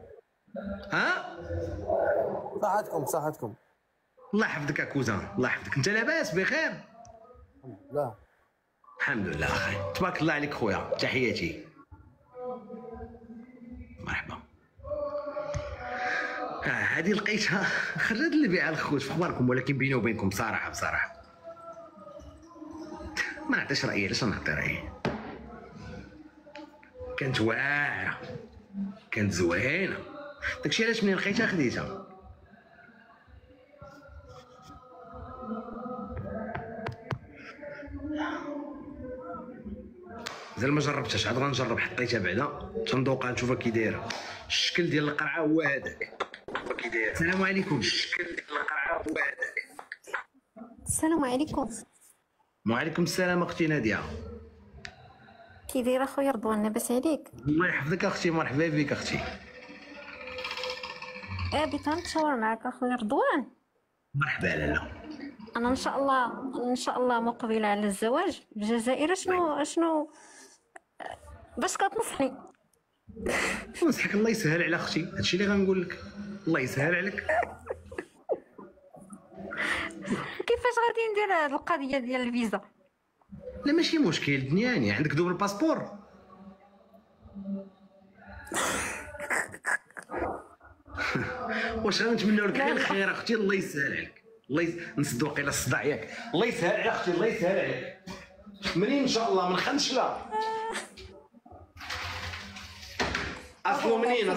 صحتكم. الله يحفظك يا كوزان، الله يحفظك. انت لاباس بخير؟ لا الحمد لله اخي، تبارك الله عليك خويا، تحياتي. مرحبا. هذه لقيتها خرجت اللي بيع الخوت في اخباركم، ولكن بيني وبينكم بصراحه ما نعطيش رايي. علاش نعطي رايي؟ كانت واعره، كانت زوينه، داكشي علاش منين لقيتها خديتها. مازال ما جربتهاش، عاد غنجرب. حطيتها بعدا تندوقها نشوفها كي دايره. الشكل ديال القرعه هو هذاك. السلام عليكم. الشكل ديال القرعه هو هذاك. السلام عليكم. وعليكم السلام اختي ناديه. كي دايره خويا رضوان؟ لاباس عليك؟ الله يحفظك اختي، مرحبا بك اختي. بغيت نتصور معك اخويا رضوان. مرحبا لالا. انا ان شاء الله مقبله على الزواج بالجزائر. شنو باش كتنصحني؟ نصحك الله يسهل على اختي، هادشي اللي غنقول لك، الله يسهل عليك. كيفاش غادي ندير هاد القضيه ديال الفيزا؟ لا ماشي مشكل دنياني، عندك دوبل باسبور. واش غنتمناو لك غير الخير اختي، الله يسهل عليك. نسد وقيله الصداع ياك. الله يسهل عليك اختي، الله يسهل عليك. منين ان شاء الله؟ من خنشله. اصله منين؟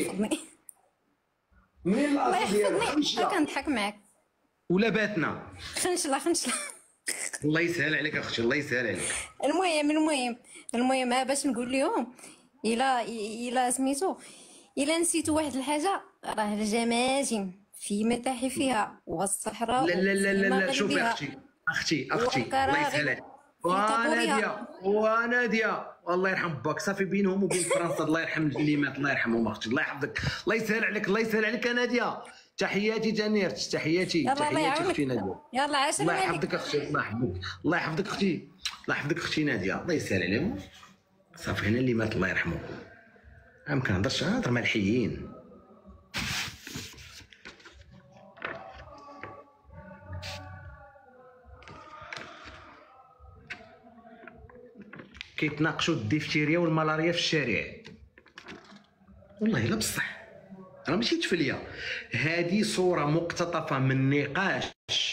منين الاصل ديالك؟ خنشله. كنضحك معاك. ولا باتنا؟ خنشله. الله يسهل عليك اختي، الله يسهل عليك. المهم باش نقول لهم الا سميتو، الا نسيتو واحد الحاجه، راه الجماجم في متاحفها والصحراء. لا شوفي اختي الله يسهل عليك. وناديه الله يرحم باك، صافي بينهم وبين فرنسا. الله يرحم اللي مات، الله يرحمهم اختي، الله يحفظك. الله يسهل عليك، الله يسهل عليك يا ناديه. تحياتي تنيرت، تحياتي اختي ناديه. يلا عاش الله يحفظك اختي، الله يحفظك اختي، الله يحفظك اختي ناديه. الله يسهل عليهم. صافي هنا اللي مات الله يرحمه. ما كنهضرش، نهضر مع الحيين. كيتناقشوا الديفتيريا والملاريا في الشارع. والله لا بصح، راه ماشي تفليه، هذه صوره مقتطفه من نقاش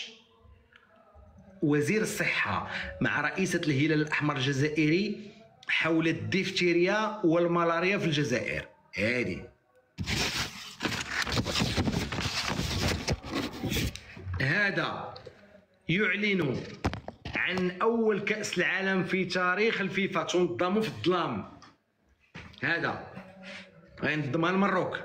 وزير الصحه مع رئيسه الهلال الاحمر الجزائري حول الديفتيريا والملاريا في الجزائر. هذا يعلن عن أول كأس العالم في تاريخ الفيفا تنظم في الظلام. هذا غينظمها المروك.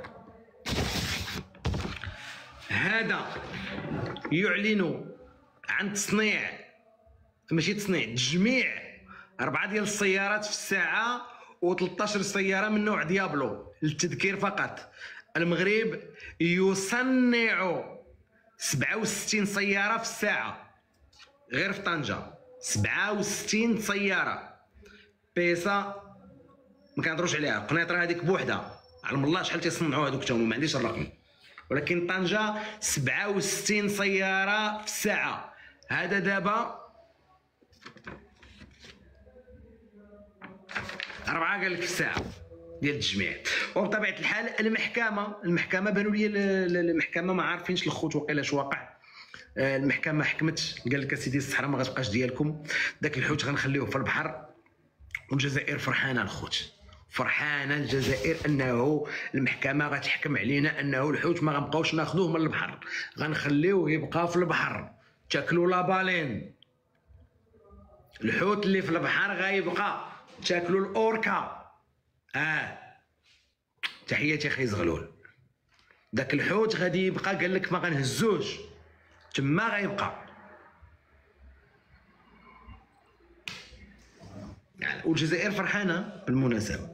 هذا يعلن عن تصنيع، ماشي تصنيع، تجميع 4 ديال السيارات في الساعة و13 سيارة من نوع ديابلو. للتذكير فقط، المغرب يصنع 67 سيارة في الساعة غير في طنجة. 67 سيارة. بيسا ما كنهضروش عليها، القنيطرة هذيك بوحدها علم الله شحال تيصنعوا هذوك تا هما، ما عنديش الرقم، ولكن طنجة 67 سيارة في الساعة. هذا دابا 4 قال لك في الساعة ديال التجميع. وبطبيعة الحال المحكمة بانوا لي المحكمة ما عارفينش الخوت واقيلا اش واقع. المحكمة حكمت، قال لك اسيدي الصحراء ما غتبقاش ديالكم، داك الحوت غنخليوه في البحر. والجزائر فرحانة الخوت، فرحانة الجزائر انه المحكمة غتحكم علينا انه الحوت ما غنبقاوش ناخذوه من البحر، غنخليوه يبقى في البحر. تاكلوا لابالين، الحوت اللي في البحر غيبقى. تاكلوا الاوركا. تحياتي اخي زغلول. داك الحوت غادي يبقى، قال لك ما غنهزوش تما غيبقى. يعني والجزائر فرحانه بالمناسبه،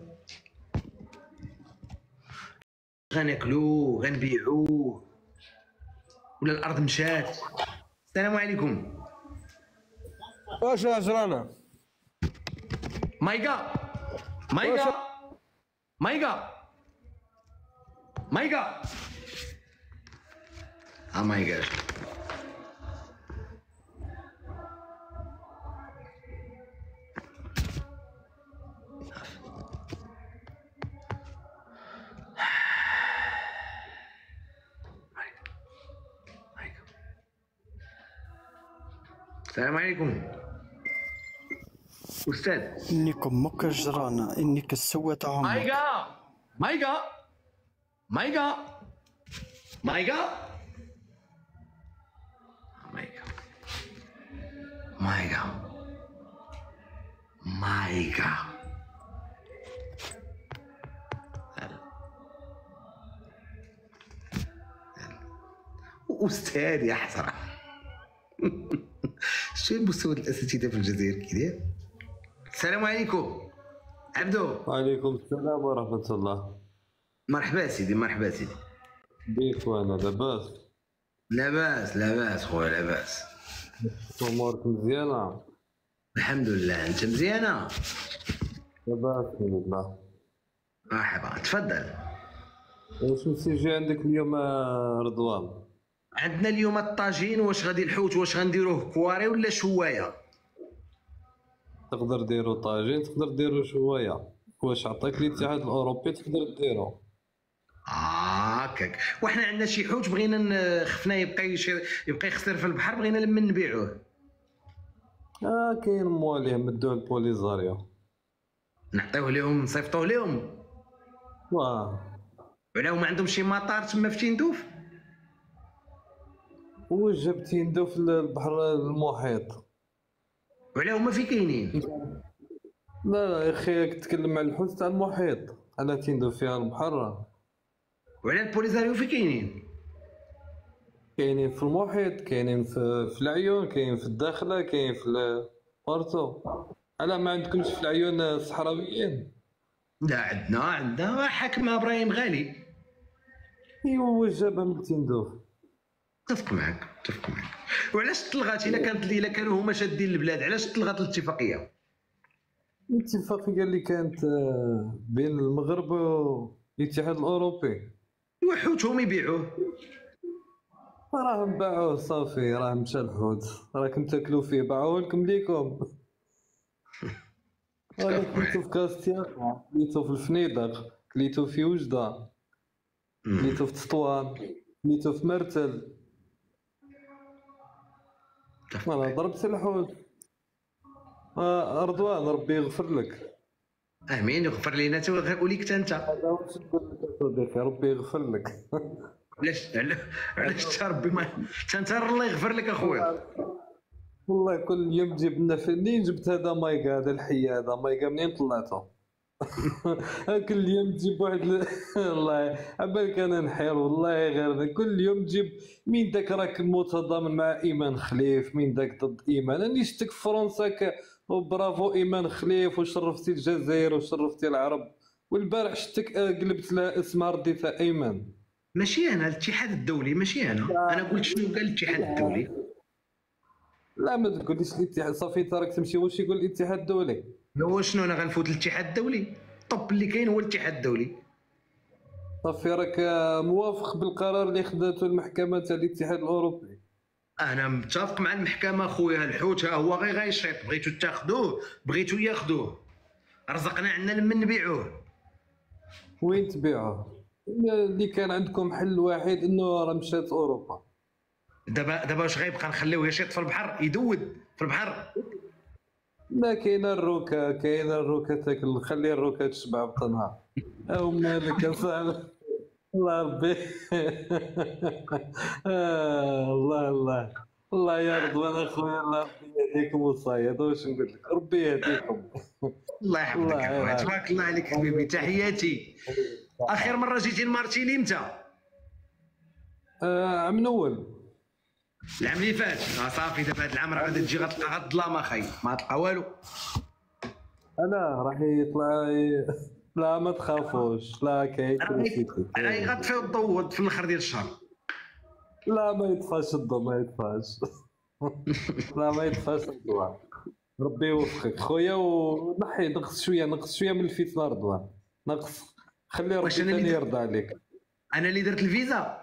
غناكلوه غنبيعوه ولا الارض مشات. السلام عليكم. واش اجرانا؟ مايكا مايكا مايكا مايكا مايكا السلام عليكم استاذ. انك امك جرانا انك سوت عمرك. مايكا مايكا مايكا مايكا مايكا مايكا مايكا استاذ يا حسره. شو مستوى الاساتذه في الجزائر كيداير؟ السلام عليكم عبدو. وعليكم السلام ورحمة الله. مرحبا سيدي مرحبا سيدي. بيك وانا لاباس؟ لاباس لاباس خويا لاباس. امورك مزيانة؟ الحمد لله، انت مزيانة؟ لاباس الحمد لله. مرحبا تفضل. واش مسيجي عندك اليوم رضوان؟ عندنا اليوم الطاجين. واش غادي الحوت واش غنديروه كواري ولا شوايه؟ تقدر ديرو طاجين تقدر ديرو شوايه. واش عطاك الاتحاد الاوروبي تقدر ديرو. هكاك. وحنا عندنا شي حوت بغينا خفنا يبقى يخسر في البحر، بغينا لما نبيعوه. كاين مواليه مدوه البوليزاريو. نعطيوه لهم نصيفطوه لهم. ولا هما عندهم شي مطار تما في تندوف؟ واش جاب تندوف البحر المحيط؟ ولا هما فين كاينين؟ لا يا اخي راك تتكلم على الحوت تاع المحيط، على تندوف فيها البحر. وعلى البوليزاريو فين كاينين؟ كاينين في المحيط، كاينين في العيون، كاين في الداخله، كاين في بارتو. على ما عندكمش في العيون الصحراويين؟ لا عندنا حاكمها ابراهيم غالي. ايوا واش جابها من تندوف؟ اتفق معك. وعلاش تلغات الا كانوا هما شادين البلاد؟ علاش تلغات الاتفاقيه؟ الاتفاقيه اللي كانت بين المغرب والاتحاد الاوروبي. وحوتهم يبيعوه. راهم باعوه صافي، راه مشى الحوت، راكم تاكلوا فيه، باعوه لكم ليكم. كليتو في كاستيا، كليتو في الفنيدق، كليتو في وجده، كليتو في تطوان، كليتو في مرتل. انا ضربت الحوت. رضوان ربي يغفر لك. امين يغفر لينا وليك حتى انت. هذا واش نقول لك صديقي، ربي يغفر لك. علاش تا ربي ما انت الله يغفر لك اخويا. والله كل يوم تجيب لنا منين جبت هذا مايكا، هذا الحي هذا مايكا منين طلعته؟ كل يوم تجيب واحد والله عبالك انا نحير والله غير كل يوم تجيب مين داك راك متضامن مع ايمان خليف، مين داك ضد ايمان. راني شفتك في فرنسا وبرافو ايمان خليف وشرفتي الجزائر وشرفتي العرب، والبارح شفتك قلبت لها اسمها رديتها ايمان. ماشي انا الاتحاد الدولي، ماشي انا قلت شنو قال الاتحاد الدولي. لا ما تقوليش الاتحاد، صافي انت راك تمشي واش يقول الاتحاد الدولي. هو شنو انا غنفوت الاتحاد الدولي؟ الطب اللي كاين هو الاتحاد الدولي. صافي راك موافق بالقرار اللي خداته المحكمه تاع الاتحاد الاوروبي. انا متفق مع المحكمه خويا. الحوت ها هو غير غيشيط، بغيتو تاخذوه بغيتو ياخذوه، رزقنا عندنا لما نبيعوه. وين تبيعوه؟ اللي كان عندكم حل واحد انه راه مشات اوروبا. دابا واش غيبقى نخليوه يشيط في البحر يدود في البحر؟ لا كاينه الروكه تاكل، خلي الروكه تشبع بطنها. او مالك اصاحبي الله ربي. الله يا رضوان اخويا، الله ربي يهديكم وصايد. واش نقول لك، ربي يهديكم. الله يحفظك اخويا، تبارك الله عليك حبيبي، تحياتي. اخر مره جيتي لمارتيني امتى؟ عام الاول العام اللي فات. صافي دابا هذا العام راه غادي تجي غتلقى غير الظلام اخاي، ما تلقى والو. انا راح يطلع لا ما تخافوش، لا كاين راهي غتطفي الضوء في الاخر ديال الشهر. لا ما يطفاش الضوء، ما يطفاش. لا ما يطفاش الضوء. ربي يوفقك خويا، ونحي نقص شويه من الفتنه رضوان، نقص خلي ربي ثاني يرضى عليك. انا اللي درت الفيزا؟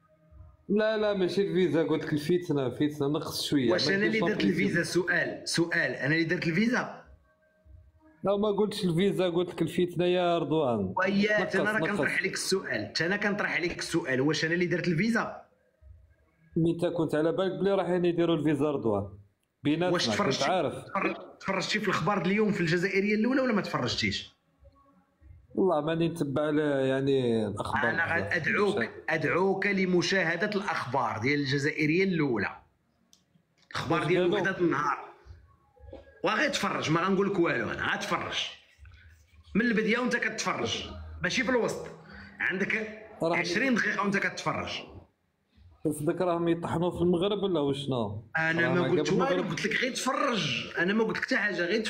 لا ماشي الفيزا، قلت لك الفتنه نقص شويه. واش انا اللي درت الفيزا؟ سؤال انا اللي درت الفيزا؟ لا ما قلتش الفيزا، قلت لك الفتنه يا رضوان. ويات انا راه كنطرح عليك السؤال، انا كنطرح عليك السؤال، واش انا اللي درت الفيزا؟ متى كنت على بالك بلي رايحين يديروا الفيزا رضوان بيناتنا؟ واش تفرجتي في الاخبار اليوم في الجزائريه الاولى ولا ما تفرجتيش؟ والله ماني نتبع يعني الاخبار. انا ادعوك لمشاهده الاخبار ديال الجزائريه الاولى، الاخبار ديال وحده النهار، وغير تفرج، ما غنقول لك والو، انا غتفرج من البدايه وانت كتفرج، ماشي في الوسط. عندك 20 دقيقه وانت كتفرج. قصدك راهم يطحنوا في المغرب ولا وشنو؟ انا ما قلت والو، قلت لك غير تفرج، انا ما قلت لك حتى حاجه، غير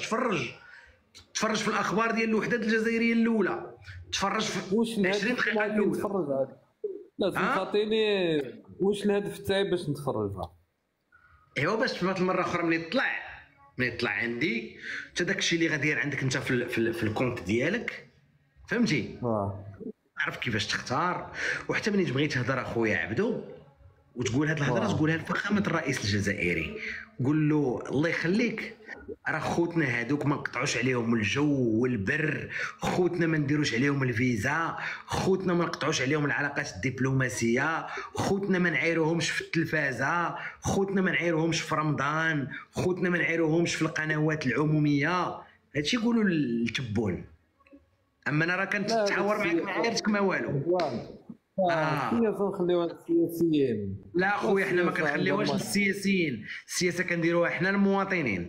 تفرج في الاخبار ديال الوحده الجزائريه الاولى، تفرج في 20 دقيقه الاولى. نتفرج عاد لازم تعطيني واش الهدف تاعي باش نتفرجها. ايوا باش تبات المره اخرى ملي يطلع عندي حتى داكشي اللي غادير عندك انت في الكونت ديالك، فهمتي؟ عرف كيفاش تختار. وحتى ملي تبغي تهضر اخويا عبدو وتقول هاد الهضره تقولها لفخامه الرئيس الجزائري، قول له الله يخليك راه خوتنا هادوك ما نقطعوش عليهم الجو والبر، خوتنا ما نديروش عليهم الفيزا، خوتنا ما نقطعوش عليهم العلاقات الدبلوماسيه، خوتنا ما نعايروهمش في التلفازه، خوتنا ما نعايروهمش في رمضان، خوتنا ما نعايروهمش في القنوات العموميه. هادشي يقولوا للتبون. اما انا راه كنت نتحاور معاك ما عايرتك ما والو. السياسه نخليوها للسياسيين. لا خويا حنا ما كنخليوهاش للسياسيين، السياسه كنديروها حنا المواطنين.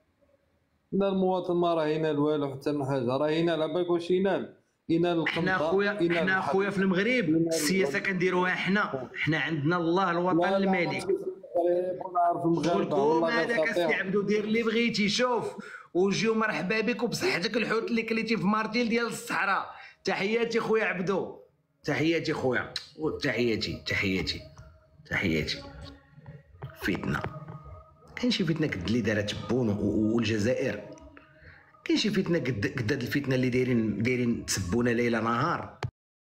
لا المواطن ما راه ينال والو حتى من حاجه، راه ينال على بالك واش ينال حنا خويا في المغرب السياسه كنديروها حنا عندنا الله الوطن الملك. قلتلكم هذاك السي عبدو دير اللي بغيتي، شوف وجيو مرحبا بك وبصحتك الحوت اللي كليتي في مارتيل ديال الصحراء. تحياتي خويا عبدو، تحياتي خويا، تحياتي. فتنه كاين شي فتنه قد اللي دارت تبون والجزائر، كاين شي فتنه قد هاد الفتنه اللي دايرين تسبونا ليله نهار،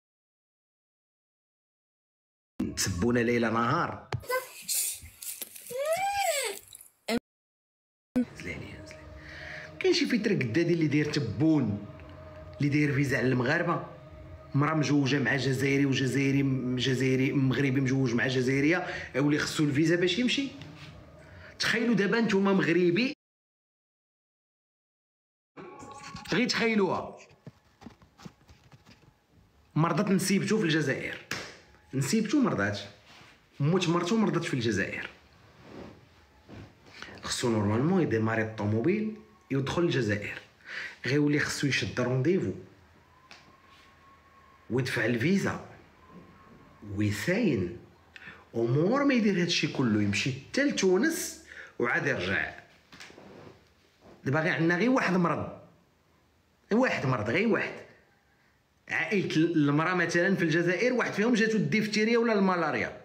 كاين شي فتره قد هادي اللي داير تبون، اللي داير فيزا على المغاربه، مرا مجوجه مع جزائري جزائري مغربي مجوج مع جزائريه، يولي خصو الفيزا باش يمشي. تخيلوا دابا نتوما مغربي، غير تخيلوها، مرضت نسيبتو في الجزائر، نسيبتو مرضات، موت مرتو مرضت في الجزائر، خصو نورمالمون يديماري الطوموبيل يدخل الجزائر، غيولي خصو يشد رونديفو ويدفع الفيزا ويساين، ومور ما يدير هادشي كله يمشي حتى لتونس وعاد يرجع. دابا غير عندنا غير واحد مرض، غير واحد. عائلة المرأة مثلا في الجزائر واحد فيهم جاتو الديفتيريا ولا الملاريا،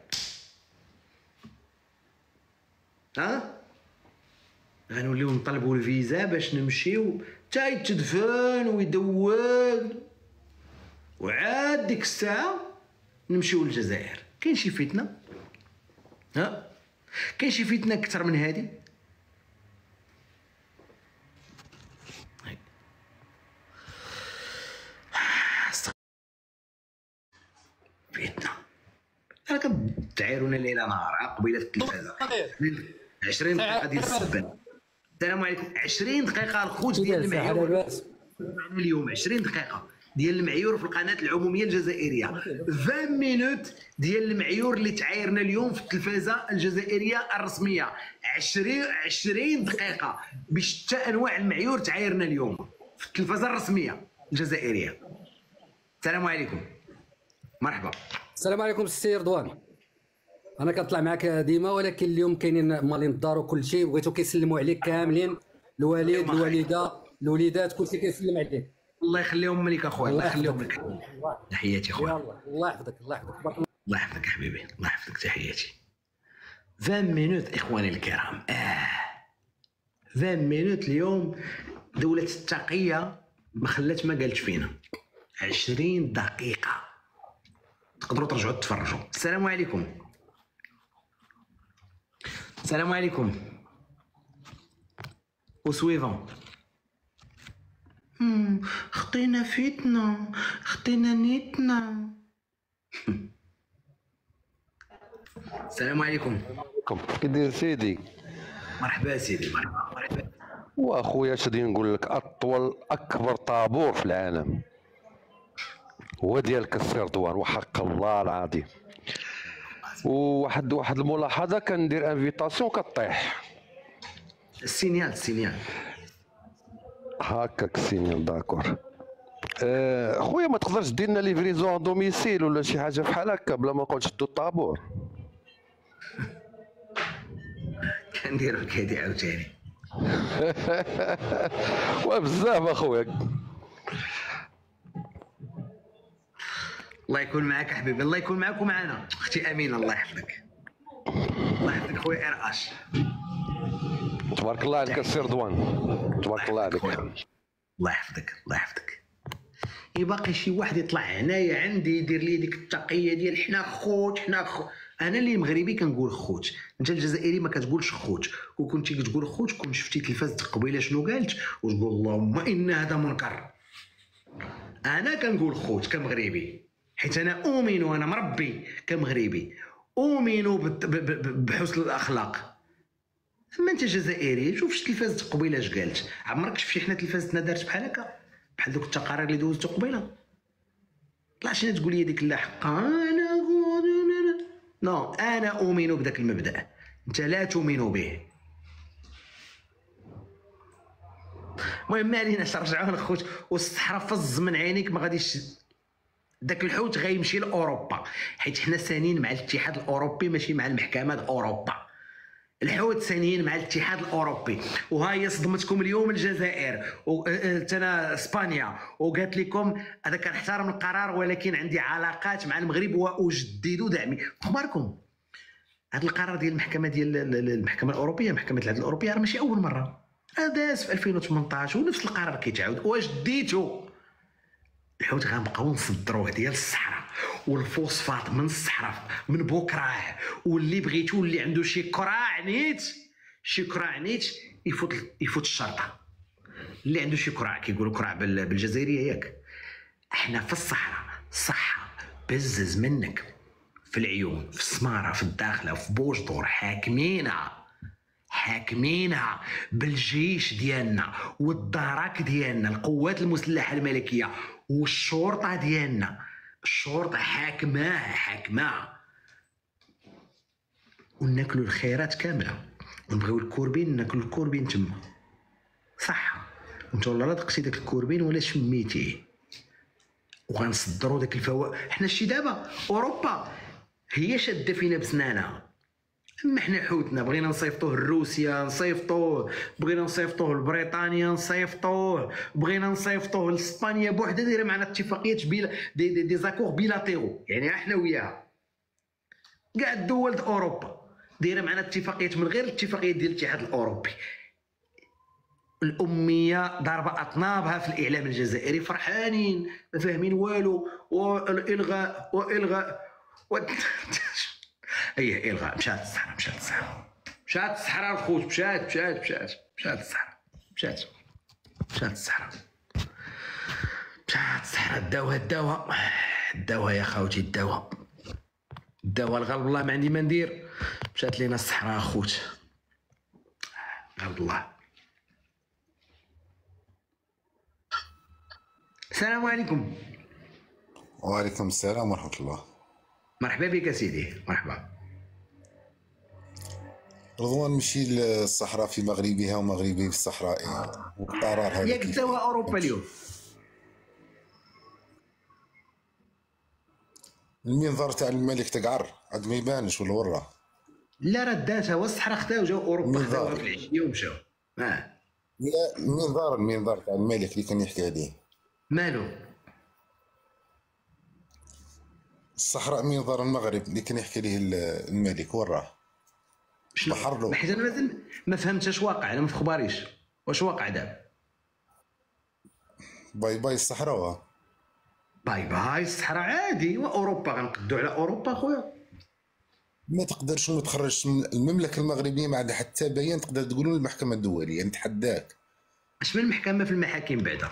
غنوليو نطلبوا الفيزا باش نمشيو حتى يتدفن ويدوز، وعاد ديك الساعه نمشيو للجزائر. كاين شي فتنه؟ كاين شي فتنه اكثر من هذه؟ فتنه راه كتعايرونا ليله نهار قبيله التلفازه 20 دقيقه ديال السبان. السلام عليكم. 20 دقيقه الخوت ديال المعيور اليوم، 20 دقيقه ديال المعيور في القناه العموميه الجزائريه، 20 مينوت ديال المعيور اللي تعايرنا اليوم في التلفازه الجزائريه الرسميه، 20 دقيقه بشتى انواع المعيور تعايرنا اليوم في التلفازه الرسميه الجزائريه. السلام عليكم، مرحبا. السلام عليكم السي رضوان. انا كنطلع معاك ديما، ولكن اليوم كاينين مالين الدار وكل شيء، بغيتو كيسلموا عليك كاملين، الوالد الوالده الوليدات كلشي كيسلم عليك. الله يخليهم لك اخويا، الله يخليهم لك. تحياتي اخويا. الله يحفظك الله يحفظك. الله يحفظك يا حبيبي، الله يحفظك. تحياتي. 20 مينوت اخواني الكرام. 20 مينوت اليوم دولة التقية ما خلات ما قالتش فينا. 20 دقيقة تقدروا ترجعوا تتفرجوا. السلام عليكم. السلام عليكم. وسويفون. خطينا فيتنا، خطينا نيتنا. السلام عليكم. كي داير سيدي؟ مرحبا سيدي، مرحبا. واخويا شادي نقول لك اكبر طابور في العالم هو ديال كسير دوان، وحق الله العظيم. واحد الملاحظه، كندير انفيتاسيون كطيح السينيال هكاك السينيال. داكور خويا، ما تقدرش دير لنا ليفريزون دوميسيل ولا شي حاجه بحال هكا بلا ما نقعدش شدو الطابور؟ كنديرو كيدي عاوتاني. وبزاف اخويا. الله يكون معك حبيبي، الله يكون معك ومعنا اختي امينه. الله يحفظك، الله يحفظك خويا ارقاش. تبارك الله عليك السي رضوان، تبارك الله عليك. الله يحفظك، الله يحفظك. باقي شي واحد يطلع هنايا عندي يدير لي ديك التقيه ديال حنا خوت حنا خوت. انا اللي مغربي كنقول خوت، انت الجزائري ما كتقولش خوت. وكنتي كتقول خوت كنت شفتي تلفاز قبيله شنو قالت وتقول اللهم ان هذا منكر. انا كنقول خوت كمغربي، حيت انا اؤمن وانا مربي كمغربي اؤمن بحسن الاخلاق. اما انت جزائري شوف شتي تلفاز قبيله اش قالت. عمرك شفتي حنا تلفازتنا دارت بحال هكا، بحال دوك التقارير اللي دوزتو قبيله؟ طلعش هنا تقول لي ديك لا حقا انا نو. انا اؤمن بداك المبدا، انت لا تؤمن به. المهم ما عليناش، نرجعوا للخوت. والصحراء فز من عينيك، ما غاديش داك الحوت غيمشي لاوروبا، حيت حنا سانين مع الاتحاد الاوروبي ماشي مع المحكمه د اوروبا. الحوت سانيين مع الاتحاد الاوروبي. وها هي صدمتكم اليوم الجزائر وتنا اسبانيا وقالت لكم هذا كنحترم القرار ولكن عندي علاقات مع المغرب واجدد دعمي. اخباركم هذا القرار ديال المحكمه ديال المحكمه الاوروبيه، محكمه العدل الاوروبيه، راه ماشي اول مره، راه داز في 2018 ونفس القرار كيتعاود. واش ديتو الحوت غنبقاو نصدروه ديال الصحراء والفوسفات من الصحراء من بكراه، واللي بغيتو اللي عنده شي كراع نيت يفوت الشرطه. اللي عنده شي كراع كيقولوا كراع بالجزائريه ياك. احنا في الصحراء صحه بزز منك في العيون في السماره في الداخله في بوجدور، حاكمينها بالجيش ديالنا والدرك ديالنا، القوات المسلحه الملكيه والشرطه ديالنا. الشرطه حاكماها وناكلوا الخيرات كامله ونبغيو الكوربين، ناكلوا الكوربين تما صح. وانت والله لا دقتي داك الكوربين ولا شميتيه، وغنصدروا داك حنا شي دابا اوروبا هي شاده فينا بسنانها. اما حنا حوتنا بغينا نصيفطوه لروسيا، بغينا نصيفطوه لبريطانيا، بغينا نصيفطوه لاسبانيا بوحدها دايره معنا اتفاقيات دي زاكور بيلاتيرو، يعني احنا وياها. كاع الدول د اوروبا دايره معنا اتفاقيات من غير الاتفاقيات ديال الاتحاد الاوروبي. الاميه ضاربه اطنابها في الاعلام الجزائري، فرحانين ما فاهمين والو. والغاء ايه الغاء. مشات الصحراء الخوت، مشات الصحراء. الدواء يا خوتي، الدواء الغالب الله ما عندي ما ندير. مشات لينا الصحراء اخوت، غالب الله. السلام عليكم. وعليكم السلام ورحمة الله. مرحبا بك سيدي، مرحبا. رضوان مشي للصحراء في مغربها ومغربي في صحرائها، والقرار هذا ياك دواء اوروبا اليوم. المنظر تاع الملك تقعر عاد ما يبانش ولا وراه. لا راه داتها هو الصحراء خداو جاو اوروبا خداوها في العشيه ومشاو. لا مين دار تاع الملك اللي كان يحكي عليه؟ مالو؟ الصحراء مين دار المغرب اللي كان يحكي عليه الملك وراه؟ بحر له. حيت انا مازال ما فهمتش اش واقع، انا ما فخباريش واش واقع دابا. باي باي الصحراء. باي باي الصحراء عادي، واوروبا غنقدو على اوروبا خويا. ما تقدرش ما تخرجش من المملكه المغربيه ما عندها حتى بيان تقدر تقولوا المحكمه الدوليه، نتحداك. اش من محكمه في المحاكم بعدا؟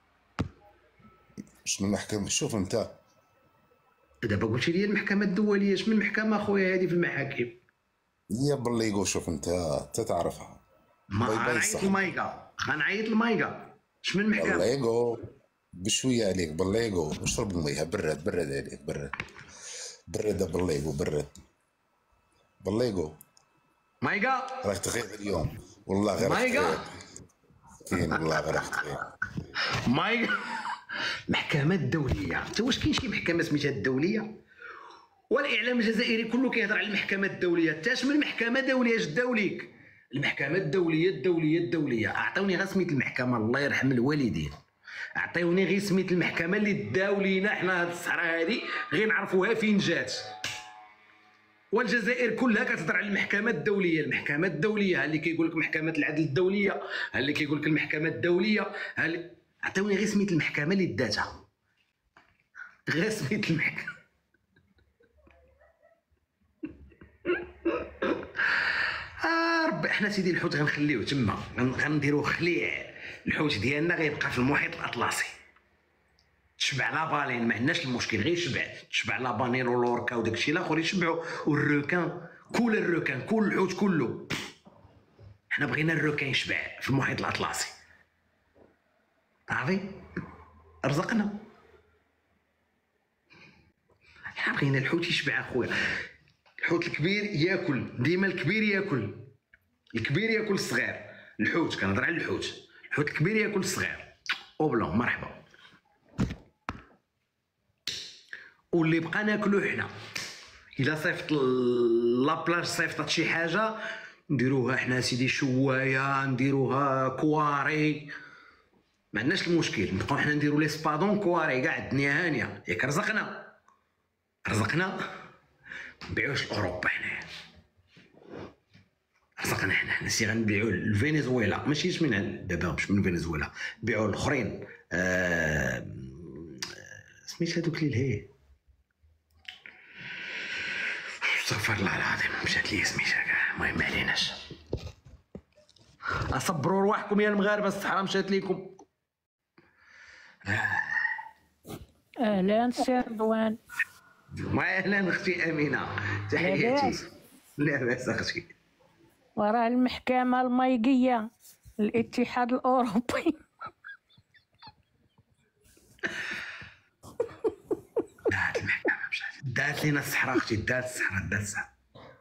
اش من محكمه؟ شوف انت دابا قلتي لي المحكمه الدوليه، اش من محكمه خويا هذه في المحاكم؟ يا بليغو شوف انت تعرفها. ما غنعيط المايكا، غنعيط المايكا. اش من محكمه؟ بليغو بشويه عليك بليغو، اشرب المياه برد عليك برد بليغو بليغو مايكا راك تغيب اليوم والله غير مايكا كاين والله غير تغيب مايكا. محكمة دولية، انت واش كاين شي محكمة سميتها الدولية؟ والاعلام الجزائري كله كيهضر على المحكمة الدولية، انت اش من محكمة دولية اش داو ليك؟ المحكمة الدولية اعطوني غير سميت المحكمة الله يرحم الوالدين. اعطيوني غير سميت المحكمة اللي داو لينا حنا هاد الصحراء هادي غير نعرفوها فين جات. والجزائر كلها كتهضر على المحكمة الدولية، المحكمة الدولية، ها اللي كيقول لك محكمة العدل الدولية، ها اللي كيقول لك المحكمة الدولية، ها اللي عطيوني غير سميت المحكمة اللي داتها. غير سميت المحكمة. ربي حنا سيدي الحوت غنخليوه تما، غنديرو خليع. الحوت ديالنا غيبقى في المحيط الأطلسي. تشبع لابالين ما عندناش المشكل، غير تشبع لابالين ولوركا وداكشي الاخر يشبعوا، والروكان كل الروكان كل الحوت كله. حنا بغينا الروكان يشبع في المحيط الاطلسي. عارفي رزقنا، حنا بغينا الحوت يشبع اخويا. الحوت الكبير ياكل ديما، الكبير ياكل الصغير. الحوت كنهضر على الحوت الكبير ياكل الصغير. اوبلون مرحبا. واللي بقى ناكلو حنا، الا صيفط لابلاج صيفطت شي حاجه نديروها حنا سيدي شوايه، نديروها كواري، ما عندناش المشكل. نبقاو حنا نديرو لي سبادون كواري كاع الدنيا هانيه. ياك رزقنا نبيعوش لاوروبا حنايا، رزقنا حنا سي غنبيعو لفنزويلا، ماشيش من دابا مش من فنزويلا، نبيعو الاخرين. سميت هذوك اللي هي استغفر الله العظيم مشات لي سميتها كاع. المهم ما عليناش، اصبروا رواحكم يا المغاربه، الصحراء مشات ليكم. اهلا سي رضوان. اهلا اختي امينه، تحياتي. لاباس اختي. وراه المحكمه المايقيه الاتحاد الاوروبي. المحكمه مشات دات لينا الصحراء اختي، دات الصحراء.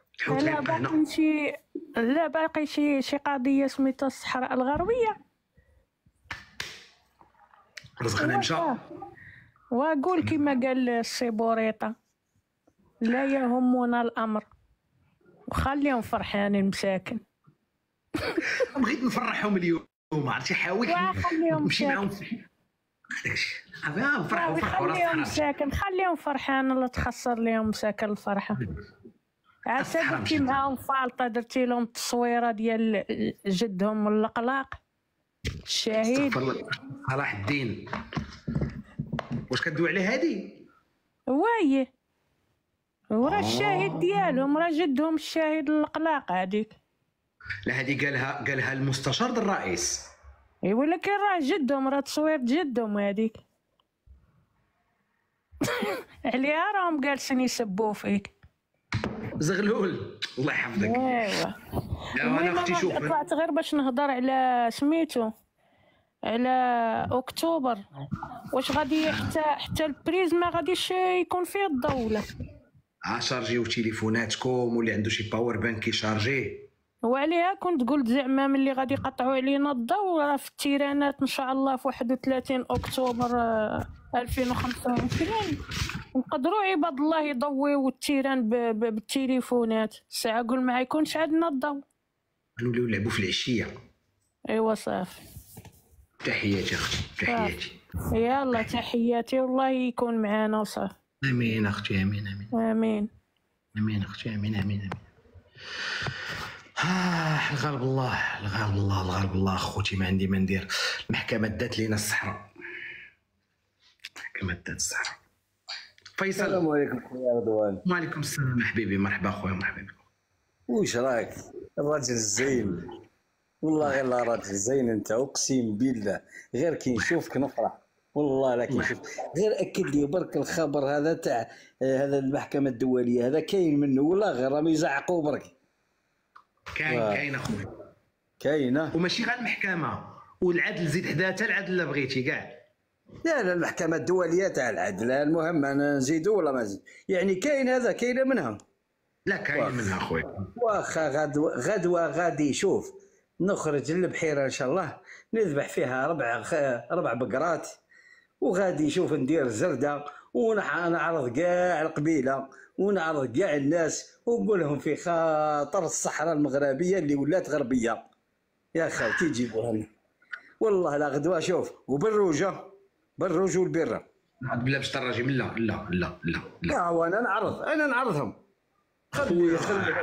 لا باقي شي قضيه سميتها الصحراء الغربيه. رزقنا مشى. وقول كما قال السي بوريطه، لا يهمنا الامر وخليهم فرحانين مساكن. بغيت نفرحهم اليوم، عرفتي حاولت نمشي معاهم داكشي. فرحوا خليهم مساكن، خليهم فرحان، الله تخسر لهم مساكن الفرحه. عاد درتي معاهم فالطه، درتي لهم التصويره ديال جدهم اللقلاق الشهيد صلاح الدين. واش كدوي على هادي؟ واي وراه الشاهد ديالهم، راه جدهم الشاهد اللقلاق هذيك. لا هادي قالها المستشار الرئيس. اي ولكن راه جدهم، راه تصوير جدهم هذيك. عليها راهم جالسين يسبوا فيك. زغلول الله يحفظك. ايوا انا اختي شوف طلعت غير باش نهضر على سميتو، على اكتوبر. واش غادي حتى البريز ما غاديش يكون فيه الضوء ولا؟ شارجيو تليفوناتكم، واللي عنده شي باور بانك يشارجيه. وعليها كنت قلت زعما ملي غادي يقطعوا علينا الضوء راه في التيرانات ان شاء الله في 31 اكتوبر 2025 نقدروا عباد الله يضويو التيران بالتليفونات. الساعه قول ما يكونش عندنا الضوء، نوليو نلعبوا في العشيه. ايوا صافي. تحياتي اختي، تحياتي. يلا تحياتي، والله يكون معانا وصافي. امين اختي، امين امين امين امين اختي، امين امين امين. الغالب الله، الغالب الله، الغالب الله اخوتي. ما عندي ما ندير. المحكمه دات لينا الصحراء، المحكمه دات الصحراء. فيصل. السلام عليكم خويا رضوان. وعليكم السلام حبيبي، مرحبا خويا، مرحبا بك. واش راك الراجل الزين؟ والله غير لا راجل زين انت، اقسم بالله غير كي نشوفك نفرح والله. لا كي نشوف غير اكد لي برك الخبر هذا تاع هذا المحكمه الدوليه هذا كاين منه والله، غير راهم يزعقوا برك. كاين اخويا، كاينه. وماشي غير المحكمه والعدل، زيد حداها حتى العدل لا بغيتي كاع. لا المحكمه الدوليه تاع العدل، المهم انا نزيدو ولا ما نزيد؟ يعني كاين هذا، كاينه منها. لا كاين منها اخويا. واخا غدوه غادي شوف نخرج للبحيره ان شاء الله، نذبح فيها ربع بقرات، وغادي نشوف ندير زرده ونعرض كاع القبيله ونعرض كاع الناس ونقول لهم في خاطر الصحراء المغربيه اللي ولات غربيه يا خالتي جيبوها لنا والله. لا غدوه شوف، وبالروجه بالروج والبره بلا باش تراجم. لا لا لا لا لا، وانا نعرضهم. خلي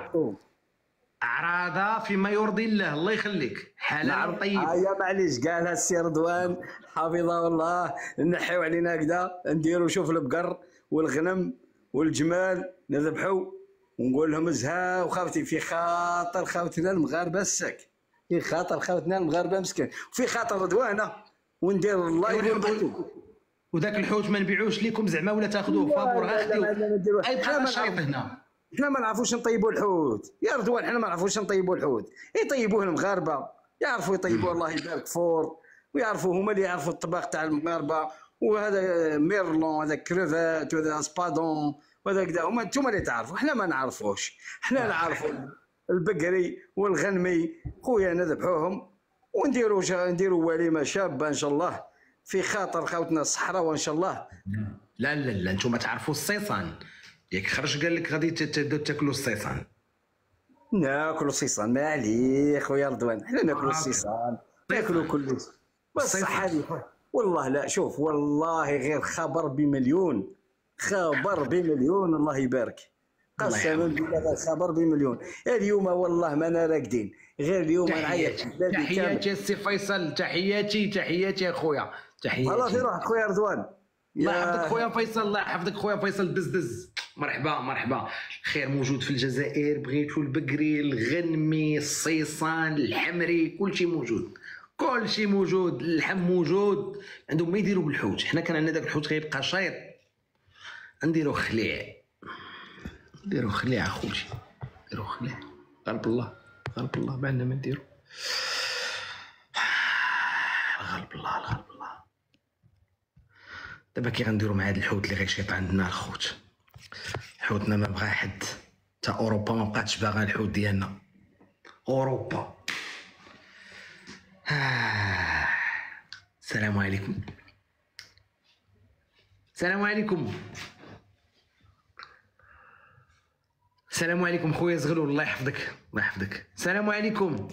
أعراضها فيما يرضي الله، الله يخليك، حلال طيب. يا معليش قالها السي رضوان حفظه الله، نحيو علينا هكذا نديروا شوف البقر والغنم والجمال نذبحوا ونقول لهم زها وخاوتي في خاطر خاوتنا المغاربه الساك، في خاطر خاوتنا المغاربه مسكين، وفي خاطر رضوانه وندير الله يبارك. وذاك الحوت ما نبيعوش لكم زعما ولا تاخذوه فابور غاخديو. ايبقى نشيط هنا. احنا ما نعرفوش نطيبوا الحوت يا رضوان، احنا ما نعرفوش نطيبوا الحوت، يطيبوه المغاربه، يعرفوا يطيبوه الله يبارك فور، ويعرفوا هما اللي يعرفوا الطباخ تاع المغاربه، وهذا ميرلون هذا كريفات وهذا سبادون وهذا كذا، هما انتم اللي تعرفوا، احنا ما نعرفوش. احنا نعرفوا البقري والغنمي خويا نذبحوهم ونديروا وليمه شابه ان شاء الله في خاطر خوتنا الصحراء وان شاء الله. لا لا لا، انتم تعرفوا الصيصان ياك، خرج قال لك غادي تاكلوا الصيصان. ناكلوا الصيصان ما عليه خويا رضوان، حنا ناكلوا الصيصان، ناكلوا كل بس هذه والله. لا شوف والله غير خبر بمليون، خبر بمليون الله يبارك، قسما بالله خبر بمليون. اليوم والله ما انا راقدين غير اليوم نعيط. تحياتي السي فيصل، تحياتي تحياتي يا خويا، تحياتي. الله في روحك خويا رضوان. الله يحفظك خويا فيصل، الله يحفظك خويا فيصل. بزدز مرحبا مرحبا. الخير موجود في الجزائر، بغيتو البقري الغنمي الصيصان الحمري كلشي موجود، كلشي موجود، اللحم موجود. عندهم ما يديروا بالحوت، حنا كان عندنا داك الحوت غيبقى شايط، نديرو خليع، نديرو خليع اخوتي، نديرو خليع. غالب الله، غالب الله، ما عندنا ما نديرو. غالب الله، غالب الله. دابا كي غنديرو مع هاد الحوت اللي غيشيط عندنا الخوت، حوتنا ما بغا حد، تا اوروبا ما بقاتش باغا الحوت ديالنا، اوروبا. السلام عليكم، السلام عليكم، السلام عليكم خويا زغلول، الله يحفظك الله يحفظك. السلام عليكم.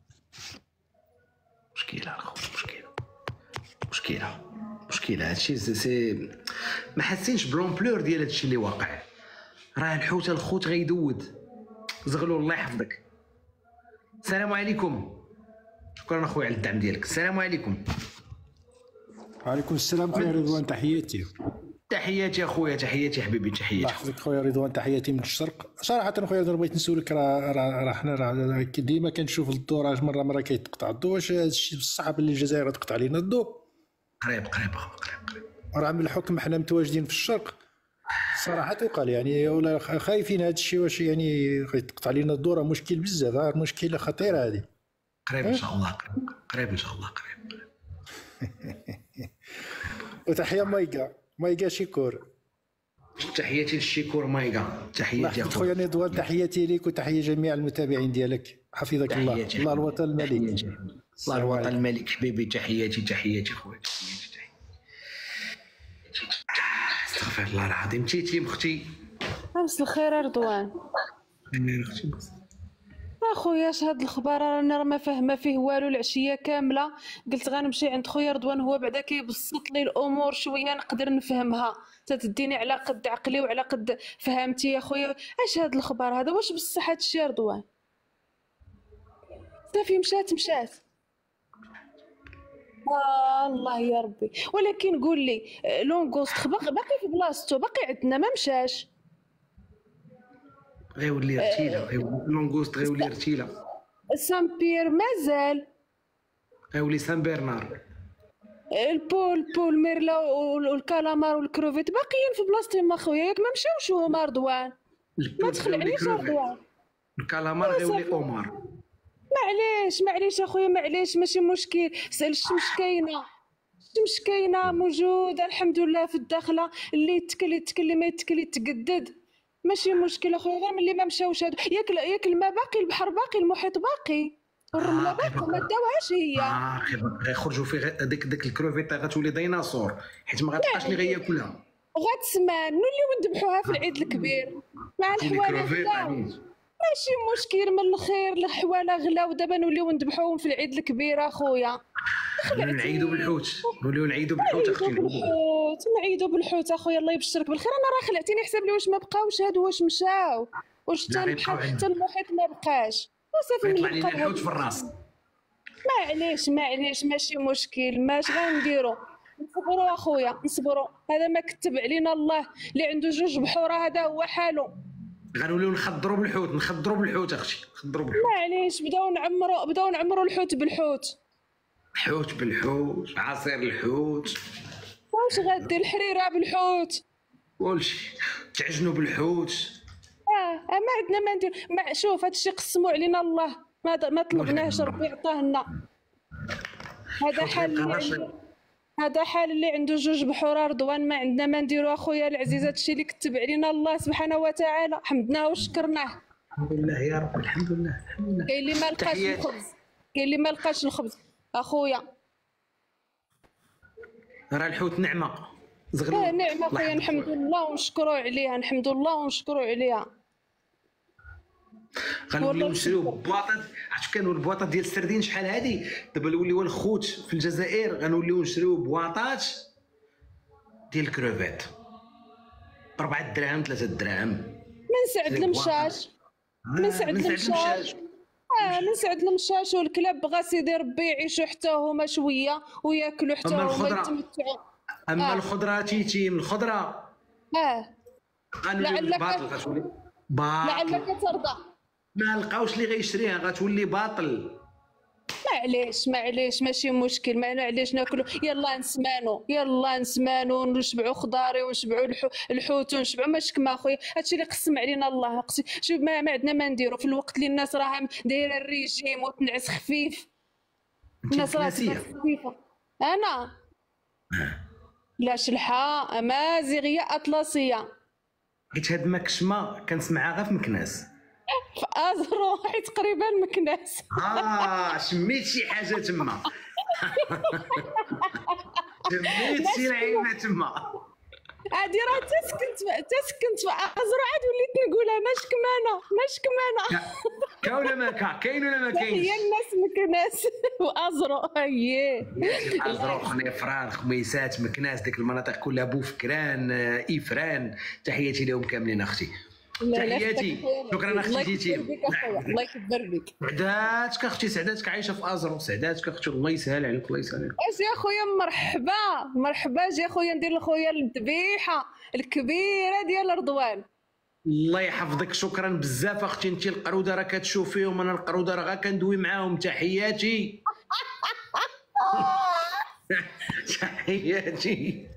مشكلة الخوت، مشكلة مشكلة هادشي سي ما حاسينش بلومبلور ديال هادشي اللي واقع. راه الحوت الخوت غيدود. زغلول الله يحفظك. السلام عليكم. شكرا اخويا على الدعم ديالك. السلام عليكم. وعليكم السلام خويا رضوان، تحياتي. تحياتي اخويا، تحياتي حبيبي، تحياتي. الله يحفظك خويا رضوان، تحياتي من الشرق. صراحه خويا رضوان بغيت نسولك، راه حنا ديما كنشوف الضوء، مره كيتقطع الضوء، واش هذا الشيء بصح باللي الجزائر تقطع علينا الضوء؟ قريب قريب قريب. راه من الحكم حنا متواجدين في الشرق صراحه توقع يعني، ولا خايفين هذا الشيء واش يعني غيتقطع علينا الضوء، راه مشكل بزاف، راه مشكله خطيره هذه. قريب ان شاء الله، قريب ان شاء الله، قريب. وتحيه مايكا شيكور. تحياتي للشيكور مايكا، تحياتي خويا رضوان، تحياتي لك وتحيه جميع المتابعين ديالك، حفظك الله. الله الوطن الملك، الله الوطن الملك حبيبي، تحياتي تحياتي خويا، تحياتي. استغفر الله العظيم. تيتيم اختي. امس الخير رضوان. اخويا اش هاد الخبر راني راه ما فاهمه فيه والو العشيه كامله. قلت غنمشي عند خويا رضوان هو بعدا كيبسط لي الامور شويه نقدر نفهمها. تديني على قد عقلي وعلى قد فهمتي يا خويا. اش هاد الخبر هذا؟ واش بصح هادشي رضوان؟ صافي مشات. الله يا ربي. ولكن قول لي لونغوست باقي في بلاصتو؟ باقي عندنا ما مشاش؟ غيولي رتيله، غيولي لونغوست، غيولي رتيله. سان بيير مازال، غيولي سان برنار. البول ميرلا والكالامار والكروفيت باقيين في بلاصتهم اخويا، ياك ما مشاوش هما رضوان. ما تخلعنيش رضوان. الكالامار غيولي اومار. معليش اخويا، معليش ماشي مشكل. سال الشمس كاينه موجوده الحمد لله في الداخله. اللي يتكل ما يتكل يتقدد، ماشي مشكل اخويا. غير ملي ما مشاوش هادو. ياك الماء باقي، البحر باقي، المحيط باقي، الرمله باقي ما داوهاش هي. غيخرجوا فيه ديك الكروفيتا غتولي ديناصور، حيت ما غتبقاش اللي غياكلها. غتسمان نوليو نذبحوها في العيد الكبير مع الحوالات. ماشي مشكل، من الخير الحواله غلاو دابا نوليو نذبحوهم في العيد الكبير اخويا. نعيدوا بالحوت، نوليو نعيدوا بالحوت اختي. نعيدوا بالحوت اخويا. الله يبشرك بالخير. انا راه خلعتيني حساب لي واش ما بقاوش هادو، واش مشاو، واش حتى المحيط ما بقاش. وصافي يطلع لينا الحوت في الراس. معليش ماشي مشكل. ماش غنديرو؟ نصبروا اخويا نصبروا. هذا ما كتب علينا الله. اللي عنده جوج بحور هذا هو حاله. غنوليو نخضروا بالحوت اختي، نخضروا بالحوت. معليش بداو نعمروا الحوت بالحوت. عصير الحوت. واش غادير؟ الحريره بالحوت. كلشي تعجنوا بالحوت. ما عندنا ما ندير. شوف هادشي قسموا علينا الله، ما طلبناهش، ربي عطاه لنا. هذا حال اللي عنده جوج بحور رضوان. ما عندنا ما نديرو اخويا العزيز. هادشي اللي كتب علينا الله سبحانه وتعالى، حمدناه وشكرناه. الحمد لله يا رب، الحمد لله. كاين اللي ما لقاش الخبز اخويا. راه الحوت نعمه زغلول. نعمه اخويا، نحمدوا الله ونشكروا عليها. غنوليو نشريو بواطات. عرفتوا كانوا البواطات ديال السردين شحال هادي؟ دابا وليو الخوت في الجزائر. غنوليو نشريو بواطات ديال الكروفيت ب 4 دراهم 3 دراهم. من سعد المشاش. من سعد المشاش. والكلاب بغا سيدي ربي يعيشوا حتى هما شويه وياكلوا حتى هما يتمتعوا. اما الخضره تيتيم الخضره لعلك ترضى. ما لقاوش اللي غيشريها، غتولي باطل. معليش ماشي مشكل. معليش ناكلوا. يلا نسمانو ونشبعوا خضاري ونشبعوا الحوت ونشبعوا ماشكما اخويا. هادشي اللي قسم علينا الله. شوف ما عندنا ما نديرو في الوقت اللي الناس راها دايره الريجيم وتنعس خفيف. الناس راها خفيفه. انا لا شلحه امازيغيه اطلسيه. حيت هاد مكشمه كنسمعها غير في مكناس. في ازرو حيت تقريبا مكناس. شميت شي حاجه تما. شميت شي لعيبه تما. عادي راه تسكنت في ازرو عاد وليت نقولها ماش كمانه. كاين ولا ما كاينش؟ هي الناس مكناس وازرو. ازرو خنيفران خميسات مكناس ديك المناطق كلها بوفكران افران. تحياتي لهم كاملين اختي. تحياتي. شكرا اختي جيتي. الله يكبر بك. سعداتك اختي، سعداتك عايشه في ازرو. سعداتك اختي، الله يسهل عليك، الله يسهل عليك. اش يا خويا مرحبا. جي خويا ندير لخويا الذبيحه الكبيره ديال رضوان. الله يحفظك. شكرا بزاف اختي. انت القروده راه كتشوفيهم، انا القروده راه كندوي معاهم. تحياتي. تحياتي.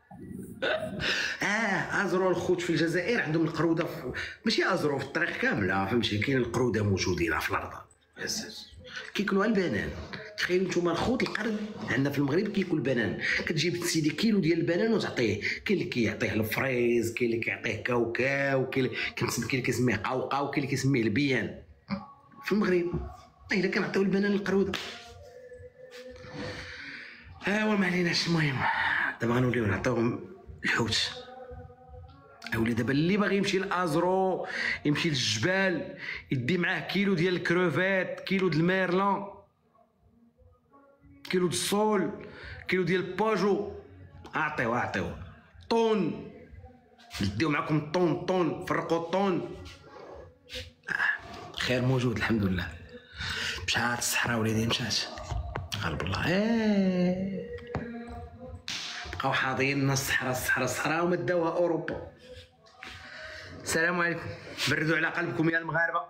ازرو الخوت في الجزائر عندهم القروده ماشي ازرو في الطريق كامله، فهمتي؟ كاين القروده موجودين في الارض كياكلوها البنان. تخيلوا نتوما الخوت القرد عندنا في المغرب كياكل البنان. كتجيب سيدي كيلو ديال البنان وتعطيه. كاين اللي كيعطيه الفريز، كاين اللي كيعطيه كاوكاو، كاين اللي كيسميه قوقاو، كاين اللي كيسميه البيان. في المغرب الا كنعطيو البنان للقروده. ما عليناش. المهم دابا غنوليو نعطيوهم الحوت اولي دابا اللي باغي يمشي لازرو يمشي للجبال يدي معاه كيلو ديال الكروفيت كيلو ديال الميرلان كيلو ديال الصول كيلو ديال الباجو عطيو طون نديو معكم طون فرقوا الطون خير موجود الحمد لله. مشات الصحراء وليدي مشات غالب الله بقاو حاضيين الناس الصحراء وما داوها اوروبا. السلام عليكم بردوا على قلبكم يا المغاربه.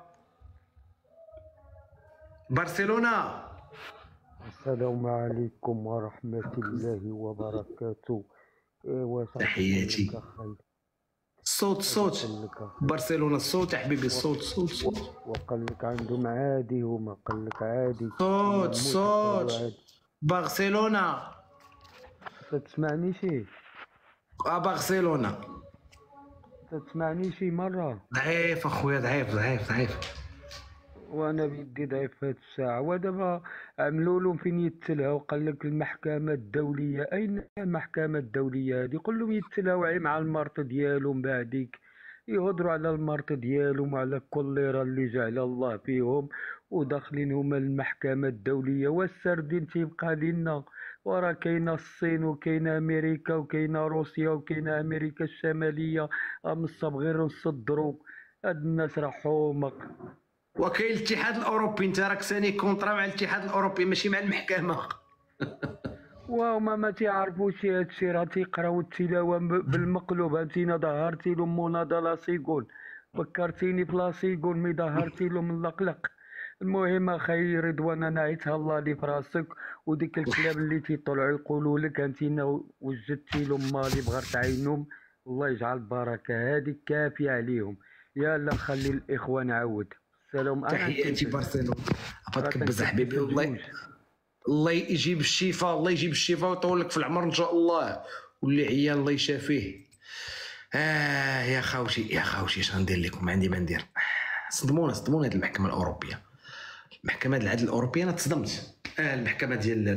برشلونه السلام عليكم ورحمة الله وبركاته. ايوا تحياتي. الصوت برشلونه الصوت يا حبيبي الصوت وقال لك عندهم عادي هما قال لك عادي صوت برشلونه تسمعني شي برشلونه تسمعني شي مرة ضعيف اخويا ضعيف وانا بيدي ضعيف في هاد الساعة. ودابا عملوا لهم فين يتلهوا قال لك المحكمة الدولية. اين المحكمة الدولية هادي؟ قول لهم يتلهوا مع المرت ديالهم بعديك يهضروا على المرت ديالهم وعلى كل ليرة اللي جعل الله فيهم وداخلين هما المحكمة الدولية. والسردين تيبقى لنا وراه كاينه الصين وكاينه امريكا وكاينه روسيا وكاينه امريكا الشماليه من الصبغ غير نصدروا هاد الناس راه حومق. وكاين الاتحاد الاوروبي انت راك ساني كونطرا مع الاتحاد الاوروبي ماشي مع المحكمه. وهما ما تيعرفوش هادشي راه تيقراو التلاوه بالمقلوب. انتينا ظهرتي لهم مناضله سيقول فكرتيني بلاصيقول مي ظهرتي لهم من القلق. المهم اخي رضوان انا عيتها الله لي في راسك وديك الكلام اللي تيطلعوا يقولوا لك انتينا وجدتي لهم مالي بغرت عينهم الله يجعل البركه هذيك كافيه عليهم. يلا خلي الاخوان عود. السلام عليكم. تحياتي برشلونه عطاك بزاف حبيبي الله يجيب الشفاء ويطول لك في العمر ان شاء الله واللي عيان الله يشافيه. يا خوتي اش غندير لكم؟ ما عندي ما ندير. صدمونا هاد المحكمه الاوروبيه محكمه العدل الاوروبيه. انا تصدمت. المحكمه ديال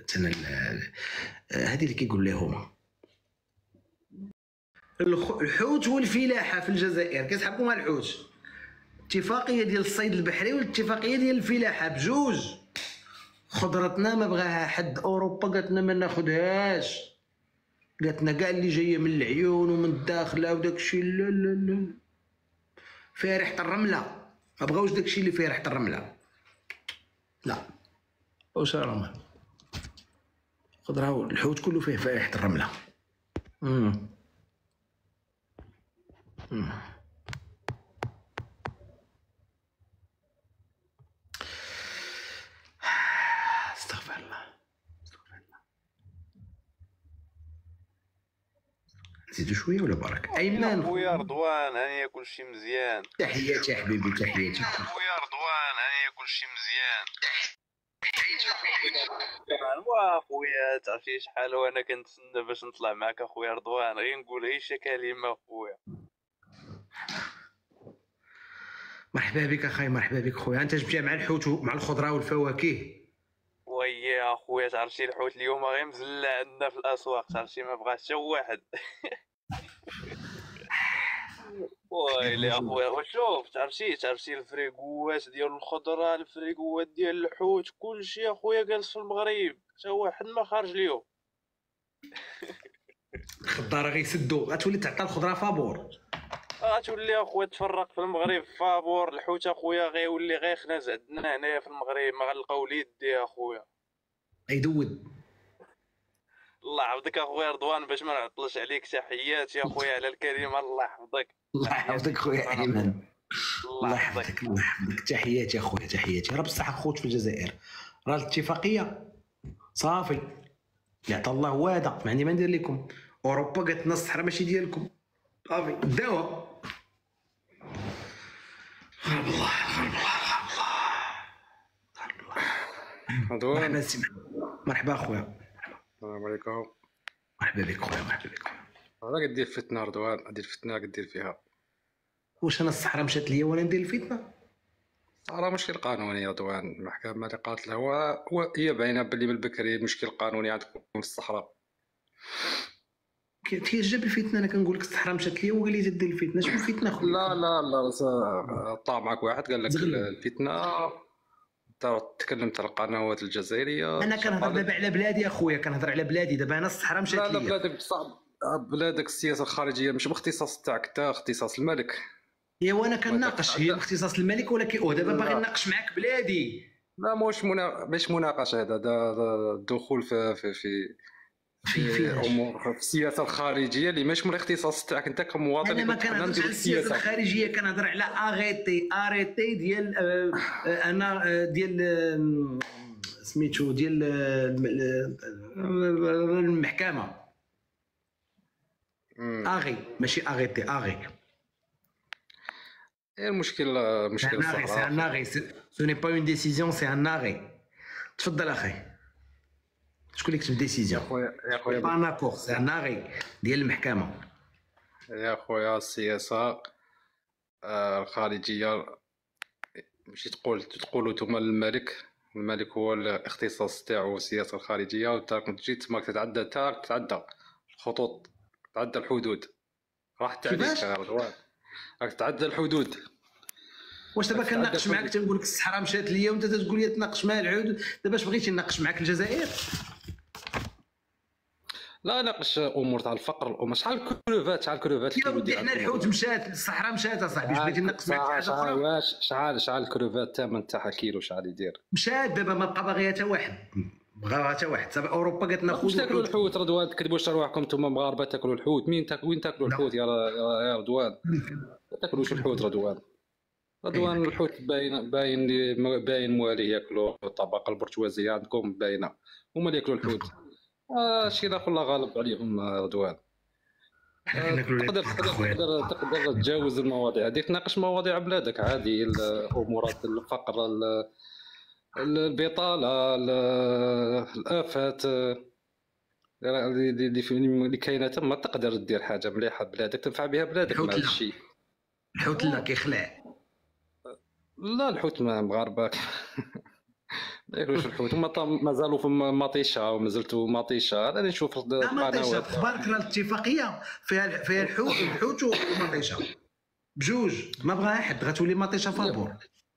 هذه اللي كيقول لهم الحوت والفلاحه في الجزائر كيسحبوا مع الحوت. اتفاقيه ديال الصيد البحري والاتفاقيه ديال الفلاحه بجوج. خضرتنا ما بغاها حد اوروبا قالت لنا ما ناخذهاش. قالت لنا كاع اللي جايه من العيون ومن الداخله وداك الشيء لا فيها ريحه الرمله. ما بغاوش داك الشيء اللي فيه ريحه الرمله. لا واش راه خضره الحوت كله فيه ريحه الرمله. استغفر الله. نزيدو شويه ولا برك؟ ايمن خويا رضوان هانيه كلشي مزيان. تحياتي يا حبيبي تحياتي. خويا رضوان هانيه كلشي مزيان. خويا تعرفي شحال وانا كنتسنى باش نطلع معاك اخويا رضوان غير نقول غير شي كلمه اخويا. مرحبا بك اخاي مرحبا بك خويا. انت جبتيها مع الحوت ومع الخضره والفواكه. ويا اخويا تعرفي الحوت اليوم غير مزلع عندنا في الاسواق تعرفي ما بغاش حتى واحد. ويلي اخويا وشوف تعرفي الفريكوات ديال الخضره الفريكوات ديال الحوت كلشي اخويا جالس في المغرب حتى واحد ما خارج اليوم. الخضاره غيسدو غتولي تعطى الخضره فابور. غتولي اخويا تفرق في المغرب فابور. الحوت اخويا غيولي غيخنز عندنا هنايا في المغرب ما غنلقاو ليدي اخويا. غيدود. الله يحفظك اخويا رضوان باش ما نعطلش عليك. تحياتي يا اخويا على الكلمه. الله يحفظك. الله يحفظك خويا ايمن. الله يحفظك الله يحفظك. تحياتي اخويا تحياتي. راه بصح خوت في الجزائر راه الاتفاقيه صافي اللي عطا الله وعده ما عندي ما ندير لكم. اوروبا قالت لنا الصحراء ماشي ديالكم صافي داوها. غالب الله رضوان مرحبا اخويا. السلام عليكم. مرحبا بك خويا مرحبا بك. راه كدير فتنه رضوان هادي الفتنه كدير فيها. واش انا الصحراء مشات ليا وانا ندير الفتنه؟ راه مشكل قانوني رضوان. المحكمه اللي قالت له هي باينه بلي من البكري مشكل قانوني عندكم في الصحراء. كيعجب الفتنه. انا كنقول لك الصحراء مشات ليا وقال لي تدير الفتنه. شنو الفتنه خويا؟ لا طلع معك واحد قال لك الفتنه. انت تكلمت على القنوات الجزائريه. انا كنهضر دابا على بلادي اخويا، كنهضر على بلادي. دابا انا الصحراء مشات ليا. لا بلادك صعب. بلادك السياسه الخارجيه مش باختصاص تاعك، تا اختصاص الملك. ايوا انا كنناقش هي باختصاص الملك، ولكن دابا باغي نناقش معاك بلادي. لا مش مناقشه، هذا دخول في امور في السياسه الخارجيه اللي مش من الاختصاص تاعك انت كمواطن. انا ما كنهضرش على السياسه الخارجيه، كنهضر على اريتي ديال انا ديال سميتو ديال المحكمه. ماشي اغي. المشكل الصراحه سي ان اغي، سو ني با اون ديسيزيون، سي ان اغي. تفضل اخي. شكون اللي كتب ديسيزيون؟ يا خويا با ناكور، سي ان اغي ديال المحكمه. يا خويا السياسه الخارجيه ماشي تقولوا نتوما الملك هو الاختصاص تاعو السياسه الخارجيه، وانت تجي تما تتعدى الخطوط، تعدى الحدود. راحت عليك يا رضوان، راك تعدى الحدود. واش دابا كنناقش معاك تنقول لك الصحراء مشات ليا وانت تقول لي تناقش مع الحدود؟ دابا اش بغيتي نناقش معاك الجزائر؟ لا ناقش امور تاع الفقر. شحال كروفات يا ودي حنا الحوت مشات، الصحراء مشات اصاحبي. اش بغيتي نناقش معاك حاجه اخرى؟ شحال الكروفات الثمن تاعها كيلو شحال يدير؟ مشات دابا ما بقى باغيها حتى واحد. بغاها حتى واحد. صافي اوروبا قالت لنا خذوا تاكلوا الحوت. رضوان تكذبوش رواحكم انتم مغاربه تاكلوا الحوت. وين تاكلوا الحوت يا رضوان؟ ما تاكلوش الحوت رضوان. الحوت باين مواليه ياكلوا الطبقه البرجوازيه عندكم باينه، هما اللي ياكلوا الحوت. شي لا كل غالب عليهم رضوان. تقدر تجاوز المواضيع هذيك، تناقش مواضيع بلادك عادي. الامورات الفقر، البطاله، الافات اللي كاينه تما، تقدر دير حاجه مليحه بلادك تنفع بها بلادك مع الشيء. الحوت لا كيخلع. لا الحوت مغاربه ما ياكلوش الحوت. هما مازالوا في مطيشه ومازلتوا مطيشه. انا نشوف قنوات تبارك الله الاتفاقيه فيها الحوت ومطيشه بجوج. ما بغاها حد، غتولي مطيشه فابور.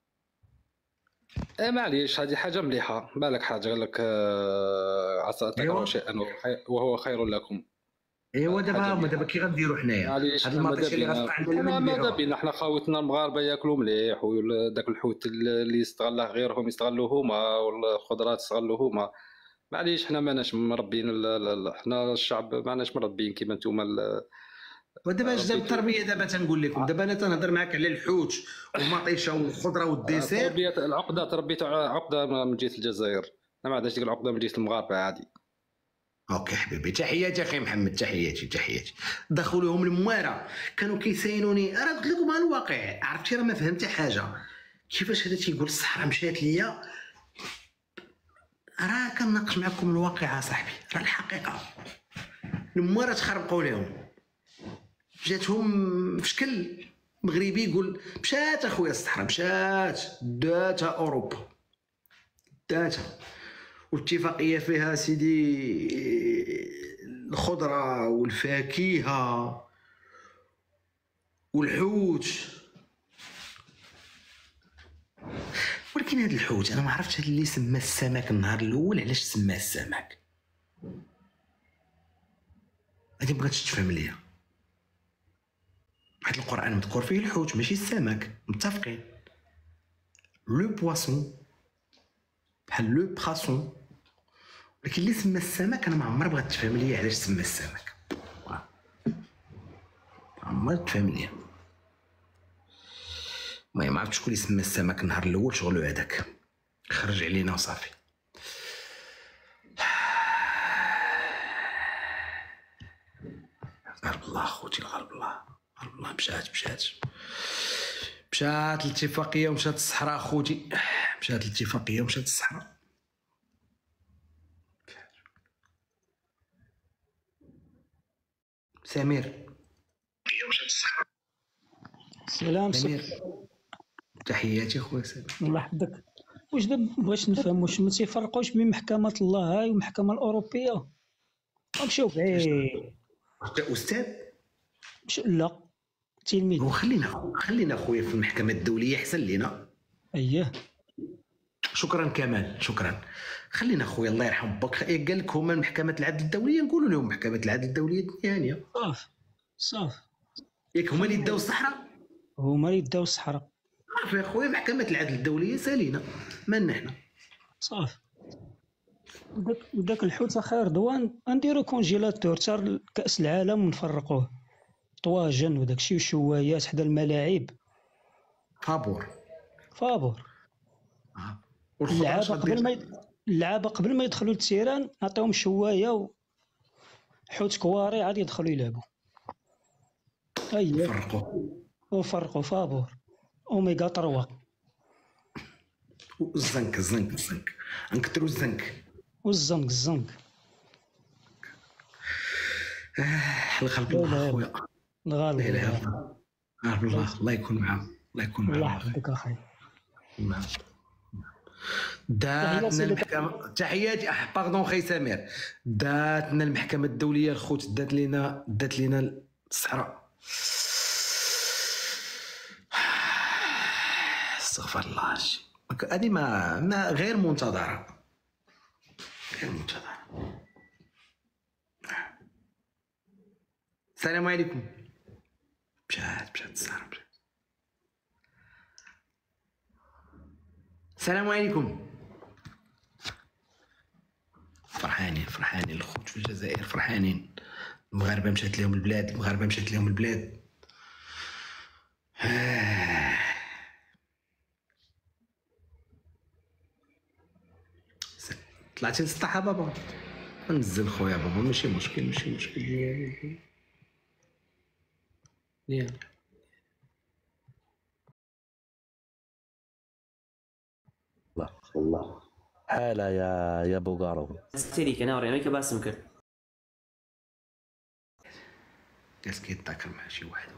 معليش هذه حاجه مليحه. بالك حاجه قال لك عسى تكرهوا شيئا وهو خير لكم. ايوا دابا كي غنديروا حنايا هاد المطيشه اللي غتطلع لنا ماذا بينا حنا خاوتنا المغاربه ياكلوا مليح، وداك الحوت اللي يستغله غيرهم يستغلوه هما، والخضرات يستغلوه هما. معليش حنا ماناش مربين حنا الشعب ماناش مربين كيما نتوما. ودابا اش داب التربيه؟ دابا تنقول لكم دابا انا تنهضر معاك على الحوت والمطيشه والخضره والديسير. العقده تربيت عقده من جهه الجزائر. انا ما عنديش ديك العقده من جهه المغاربه عادي. اوكي حبيبي، تحياتي اخي محمد، تحياتي. دخلوهم المواره كانوا كيساينوني. راه قلت لكم على الواقع، عرفتي راه ما فهمت حاجه. كيفاش هذا تيقول الصحراء مشات ليا؟ راه كنناقش معكم الواقع صاحبي. راه الحقيقه المواره تخربقوا لهم، جاتهم في شكل مغربي يقول مشات اخويا الصحراء مشات، داتها اوروبا داتها. والاتفاقيه فيها سيدي الخضره والفاكهه والحوت. ولكن هذا الحوت انا ما عرفتش اللي سمى السمك النهار الاول علاش سماه السمك. هذه بغاتش تفهم ليا. حيت القران مذكور فيه الحوت ماشي السمك، متفقين. لو بواسون بحال لو براسون. ولكن اللي سمى السمك انا ما عمرها بغات تفهم ليا علاش سمى السمك. عمرها تفهم ليا. ما عرفتش شكون اللي سمى السمك النهار الاول، شغلو هذاك خرج علينا وصافي. غرب الله خوتي، غرب الله مشات الاتفاقيه ومشات الصحراء خوتي. مشات الاتفاقيه ومشات الصحراء. سمير سلام سمير، تحياتي خويا سمير. الله يحفظك. واش دابا باش نفهم واش ما تيفرقوش بين محكمة الله هاي والمحكمة الأوروبية؟ مشاو بعيد. انت استاذ؟ لا تلميذ. خلينا خويا في المحكمه الدوليه احسن لينا. اييه شكرا كمال شكرا. خلينا خويا الله يرحم باك قال لك هما محكمه العدل الدوليه، نقولوا لهم محكمه العدل الدوليه الثانيه. صافي ياك هما اللي داو الصحراء. هما اللي داو الصحراء. صافي يا خويا محكمه العدل الدوليه سالينا مالنا حنا. صافي. وداك الحوت اخي رضوان نديرو كونجيلاتور تاع كاس العالم ونفرقوه طواجن وداكشي وشوايات حدا الملاعب. فابور. اللعابه قبل ما يدخلوا للتيران نعطيهم شوايه وحوت كواري عاد يدخلوا يلعبوا. وفرقوا فابور اوميغا 3 الزنك نكثروا الزنك والزنك الغالب الله خويا. الغالب الله يكون معاهم. الله يحفظك اخي. داتنا المحكمة تحياتي باردون خي سمير. داتنا المحكمة الدولية الخوت دات لينا الصحراء. استغفر الله هذه ما غير منتظرة. السلام عليكم. مشات السهرة. السلام عليكم. فرحانين الخوت في الجزائر فرحانين. المغاربة مشات لهم البلاد. طلعتي للسطح بابا نزل خويا بابا ماشي مشكل ياك. الله حالة يا بوغارو ستيريك انا ورينيك باسمك جالس كيتذاكر مع شي واحد.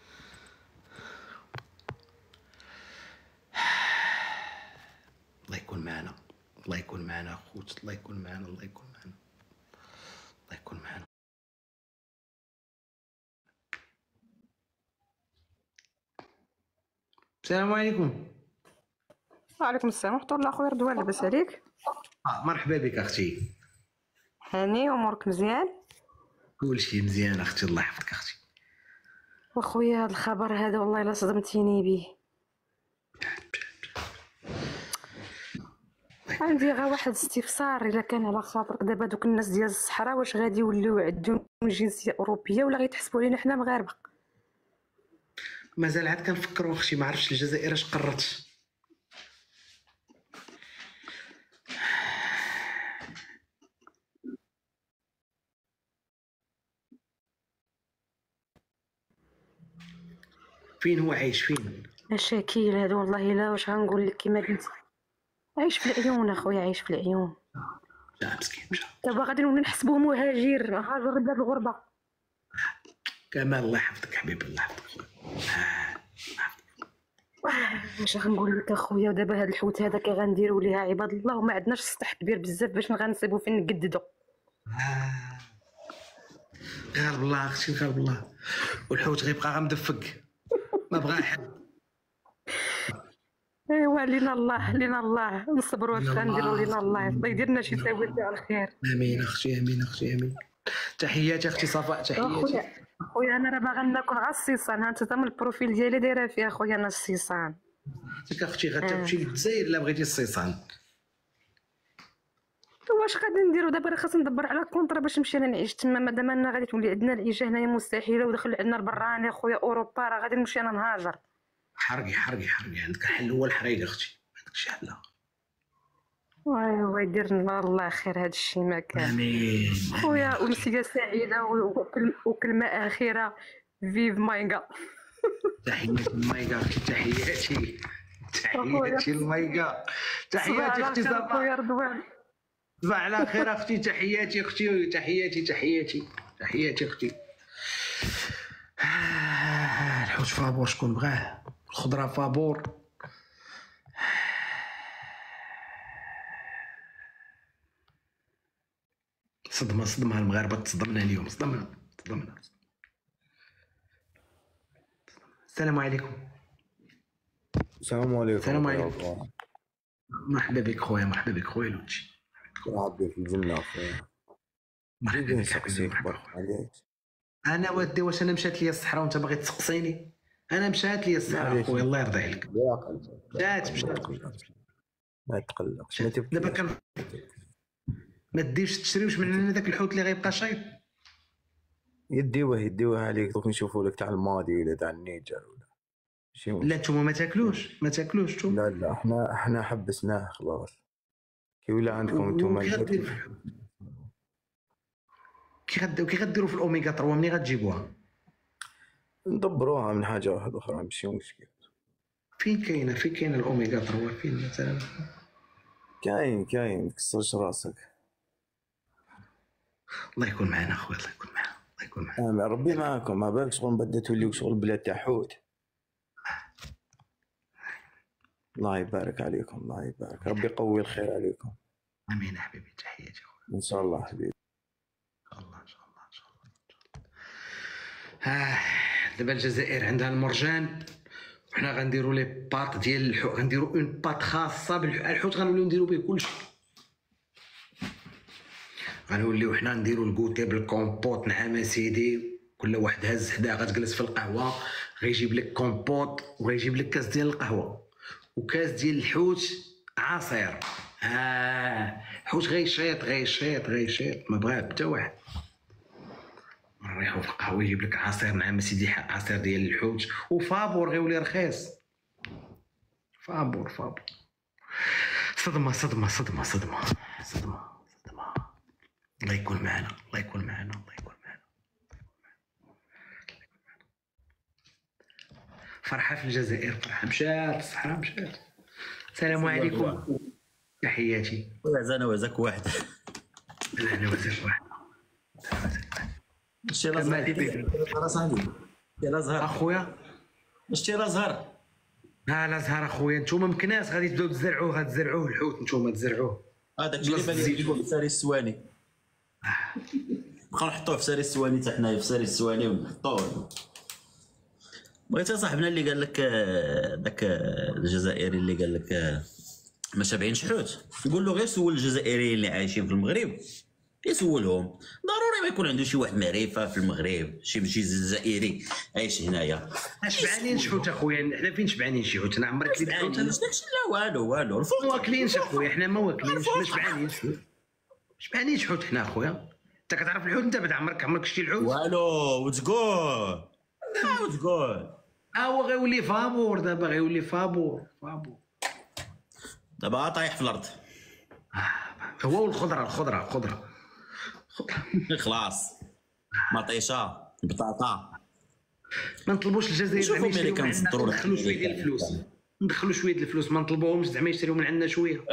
الله يكون معنا خوت. الله يكون معنا. السلام عليكم. وعليكم السلام ورحمة الله. خويا رضوان لاباس عليك؟ مرحبا بك اختي. هاني امورك مزيان؟ كلشي مزيان اختي الله يحفظك اختي. وخويا هذا الخبر هذا والله الا صدمتيني به. عندي غير واحد استفسار الا كان على خاطرك. دابا دوك الناس ديال الصحراء واش غادي يوليو عندهم جنسيه اوروبيه ولا غيتحسبوا علينا حنا مغاربه؟ مازال عاد كنفكروا اختي. ما عرفتش الجزائر اش قررت. فين هو عايش فين؟ مشاكل هادو والله لا واش غنقول لك كيما قلت. عايش في العيون اخويا عايش في العيون. مسكين دابا غادي نولي نحسبوه مهاجر هاجر بلاد الغربه. كمال الله يحفظك حبيبي الله يحفظك. واش غنقول لك اخويا. ودابا هاد الحوت هذا كي غنديروا ليها عباد الله وما عندناش سطح كبير بزاف باش غنصيبوا فين نقددوا. غالب الله اختي غالب الله. والحوت غيبقى غمدفق ما بغى حد. ايوا لينا الله نصبروا واش غنديروا. لينا الله الله يدير لنا شي سواد على الخير. امين اختي. تحياتي اختي صفاء. تحياتي خويا. انا راه باغا ناكل غا الصيصان. ها انت من البروفيل ديالي دايره فيها خويا انا الصيصان. انت اختي غتمشي للجزائر الا بغيتي الصيصان. واش غادي نديرو دابا؟ راه خاص ندبر على كونطرا باش نمشي انا نعيش تما. مادام انا غادي تولي عندنا العيشه هنايا مستحيله ودخل عندنا البراني خويا اوروبا راه غادي نمشي انا نهاجر. حرقي عندك الحل هو الحريق اختي. ما عندكش حل. ايوا يدير لنا الله خير هذا الشيء ما كان. امين خويا. امسيه سعيده وكلمه اخيره فيف مايغا. تحياتي المايغا اختي. تحياتي المايغا. تحياتي اختي صباح. خويا رضوان صباح على خير اختي. تحياتي اختي. تحياتي اختي. الحوت فابور شكون بغاه؟ الخضره فابور. صدمه المغاربه تصدمنا اليوم. صدمنا. السلام عليكم. السلام عليكم. السلام عليكم. مرحبا بك خويا، مرحبا بك خويا لوتشي. مرحبا بك الجنة خويا. مرحبا بك نسقسيك برك عليك. انا ودي واش انا مشات لي الصحراء وانت باغي تسقسيني؟ انا مشات لي الصحراء خويا الله يرضي عليك. مشات. ما تقلقش. دابا ما تديوش تشريوش من عندنا داك الحوت اللي غيبقى شايط. يديوه عليك دوك نشوفوا لك تاع الماضي ولا تاع النيجر ولا شي. لا نتوما ما تاكلوش نتوما. لا احنا حبسناه خلاص. كي ولا عندكم نتوما كي غديروا في الاوميغا 3 منين غتجيبوها؟ ندبروها من حاجه واحده اخرى ماشي مشكل. فين كاينه الاوميغا 3 فين مثلا؟ كاين متكسرش راسك. الله يكون معنا اخويا، الله يكون معنا. ربي معاكم. ما بالك شغل بدات توليو شغل بلاد تاع حوت. الله يبارك عليكم، الله يبارك. ربي يقوي الخير عليكم. امين حبيبي. تحياتي اخويا. ان شاء الله حبيبي. الله ان شاء الله. دابا الجزائر عندها المرجان، وحنا غنديروا لي بات ديال الحوت، غنديروا اون بات خاصه بالحوت، غنوليو نديروا به كلشي. غنوليو حنا نديروا الكوتي بالكومبوط. نعم اسيدي، كل واحد هز حداه غتجلس في القهوه غيجيب لك كومبوط وغيجيب لك كاس ديال القهوه وكاس ديال الحوت عصير. حوت غيشيط ما بغاه حتى واحد. نريحو في القهوه يجيب لك عصير. نعم سيدي، عصير ديال الحوت وفابور غيولي رخيص. فابور. صدمه. الله يكون معنا. فرحة في الجزائر، فرحة مشات الصحراء مشات. السلام عليكم. تحياتي. انا وزاك واحد. انا وزاك واحد. شتي الازهر اخويا، شتي الازهر. الازهر اخويا. نتوما مكناس غادي تبداو تزرعوه الحوت. نتوما تزرعوه. هذاك الشيء اللي بان يجيبوه في ساري السواني. بقاو نحطوه في ساري السواني حتى حنايا في ساري السواني ونحطوه. بغيت صاحبنا اللي قال لك ذاك الجزائري اللي قال لك ما شابعينش حوت، يقول له غير سول الجزائريين اللي عايشين في المغرب، يسولهم. ضروري ما يكون عنده شي واحد معرفه في المغرب، شي جزائري عايش هنايا. شبعانين حوت اخويا. حنا فين شبعانين شي حوت؟ انا عمرك كليت حوت؟ لا والو ما واكلينش اخويا. حنا ما واكلينش، ما شبعانينش حوت حنا اخويا. انت كتعرف الحوت؟ انت بعد عمرك شتي الحوت؟ والو وتقول هو غيولي فابور. دابا غيولي فابور. دابا طايح في الارض. هو والخضره خلاص. مطيشه، بطاطا. ما نطلبوش الجزائر شوفوا ملي كنصدروا ندخلوا شويه ديال الفلوس. ما نطلبوهمش زعما يشريو من عندنا شويه.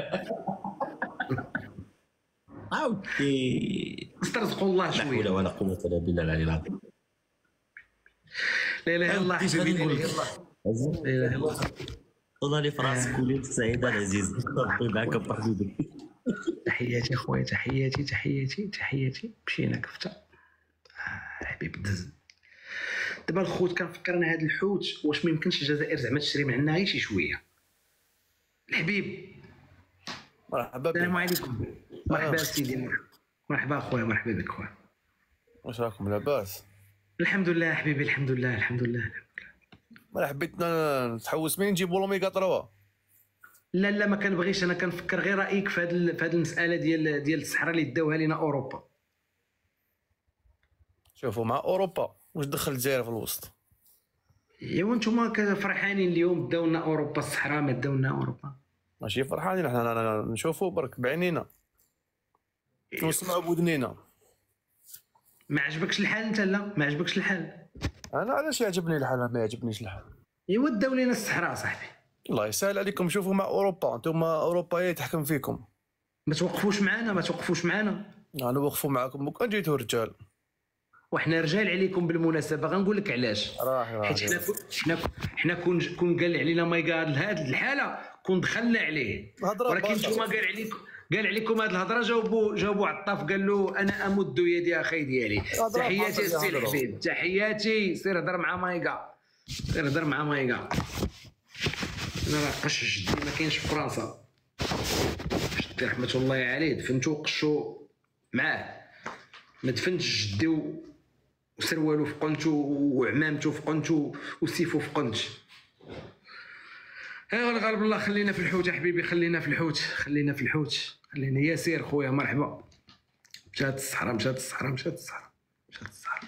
عاودي استرزقوا الله شويه. لا حول ولا قوه الا بالله العلي العظيم. لا اله الا الله حبيبي. لا اله الا الله. والله لي في راسك وليت سعيد العزيز. ربي معاك بحبيبي. تحياتي خويا. تحياتي. مشينا كفته. حبيب دز. دابا الخوت كنفكر انا هذا الحوت واش ما يمكنش الجزائر زعما تشري من عندنا غير شي شويه. الحبيب مرحبا بك. السلام عليكم. مرحبا سيدي. مرحبا اخويا. مرحبا بك خويا. واش راكم لاباس؟ الحمد لله حبيبي. الحمد لله. ما حبيت نتحوس منين نجيبوا لوميغا 3. لا ما كنبغيش. انا كنفكر غير رايك في هذه المساله ديال الصحراء اللي داوها لينا اوروبا. شوفوا مع اوروبا واش دخل الجزائر في الوسط؟ ايوا نتوما فرحانين اليوم داو لنا اوروبا الصحراء، ما داو لنا اوروبا. ماشي فرحانين حنا نشوفوا برك بعينينا ونسمعوا بودنينا. ما عجبكش الحال انت؟ لا ما عجبكش الحال. انا علاش يعجبني الحال؟ ما يعجبنيش الحال. ايوا داو لينا الصحراء صاحبي. الله يسهل عليكم. شوفوا مع اوروبا. انتم اوروبا هي تحكم فيكم. ما توقفوش معنا. انا وقفوا معكم وكان جيتوا رجال. وحنا رجال عليكم بالمناسبه. غنقول لك علاش. حيت حنا كون قال علينا ما يقاد لهاد الحاله كون دخلنا عليه، ولكن نتوما قال عليكم هذه الهضره، جاوبوا عطاف قال له انا امد يدي اخي ديالي. تحياتي السي الحبيب، تحياتي. سير هضر مع مايكا، سير هضر مع مايكا. انا راه قش جدي ما كاينش في فرنسا، جدي رحمه الله عليه دفنتو وقشو معاه، ما دفنتش جدي وسروالو في قنتو وعمامتو في قنتو وسيفو في قنت. ايوا الغالب الله خلينا في الحوت يا حبيبي، خلينا في الحوت، خلينا في الحوت، خلينا. ياسير خويا مرحبا. مشات الصحراء، مشات الصحراء، مشات الصحراء، مشات الصحراء،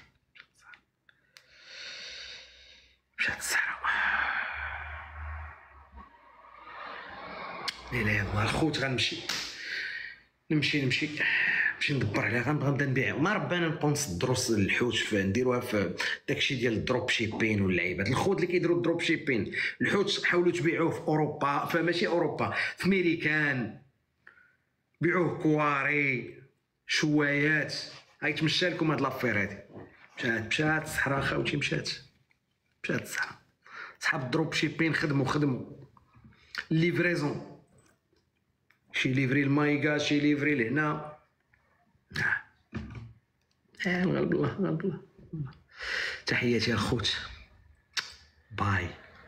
مشات الصحراء. لا اله الا الله الخوت. غنمشي نمشي ندبر عليها. غنبغي نبدا نبيع، ما ربنا نبقاو نصدروا الحوت نديروها في داكشي ديال الدروب شيبين واللعيبات. الخوت اللي كيديروا الدروب شيبين الحوت حاولوا تبيعوه في اوروبا، فماشي اوروبا، في ميريكان، بيعوه كواري شوايات. غيتمشى لكم هاد لافير هادي. مشات الصحراء خاوتي، مشات الصحراء. صحاب الدروب شيبين خدموا ليفريزون، شي ليفري المايكا، شي ليفري لهنا. غالب الله، غالب الله. تحياتي الخوت. باي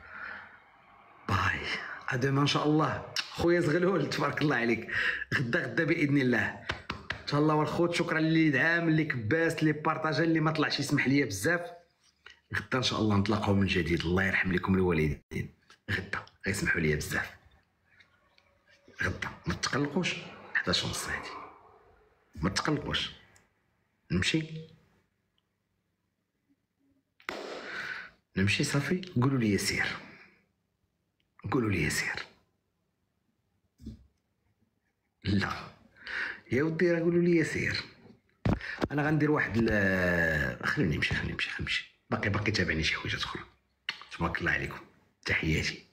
ادما ان شاء الله. خويا زغلول تبارك الله عليك. غدا باذن الله ان شاء الله. والخوت شكرا اللي دعم، اللي كباس، اللي بارطاجا، اللي ما طلعش يسمح لي بزاف. غدا ان شاء الله نتلاقاو من جديد. الله يرحم لكم الوالدين. غدا غيسمحوا لي بزاف. غدا ما تقلقوش. 11:30 هادي، ما تقلقوش. نمشي صافي. قولوا لي يسير، قولوا لي يسير. لا يا ودي راه قولوا لي يسير. انا غندير واحد خليني نمشي باقي تابعني شي حوايج اخرى. تبارك الله عليكم. تحياتي.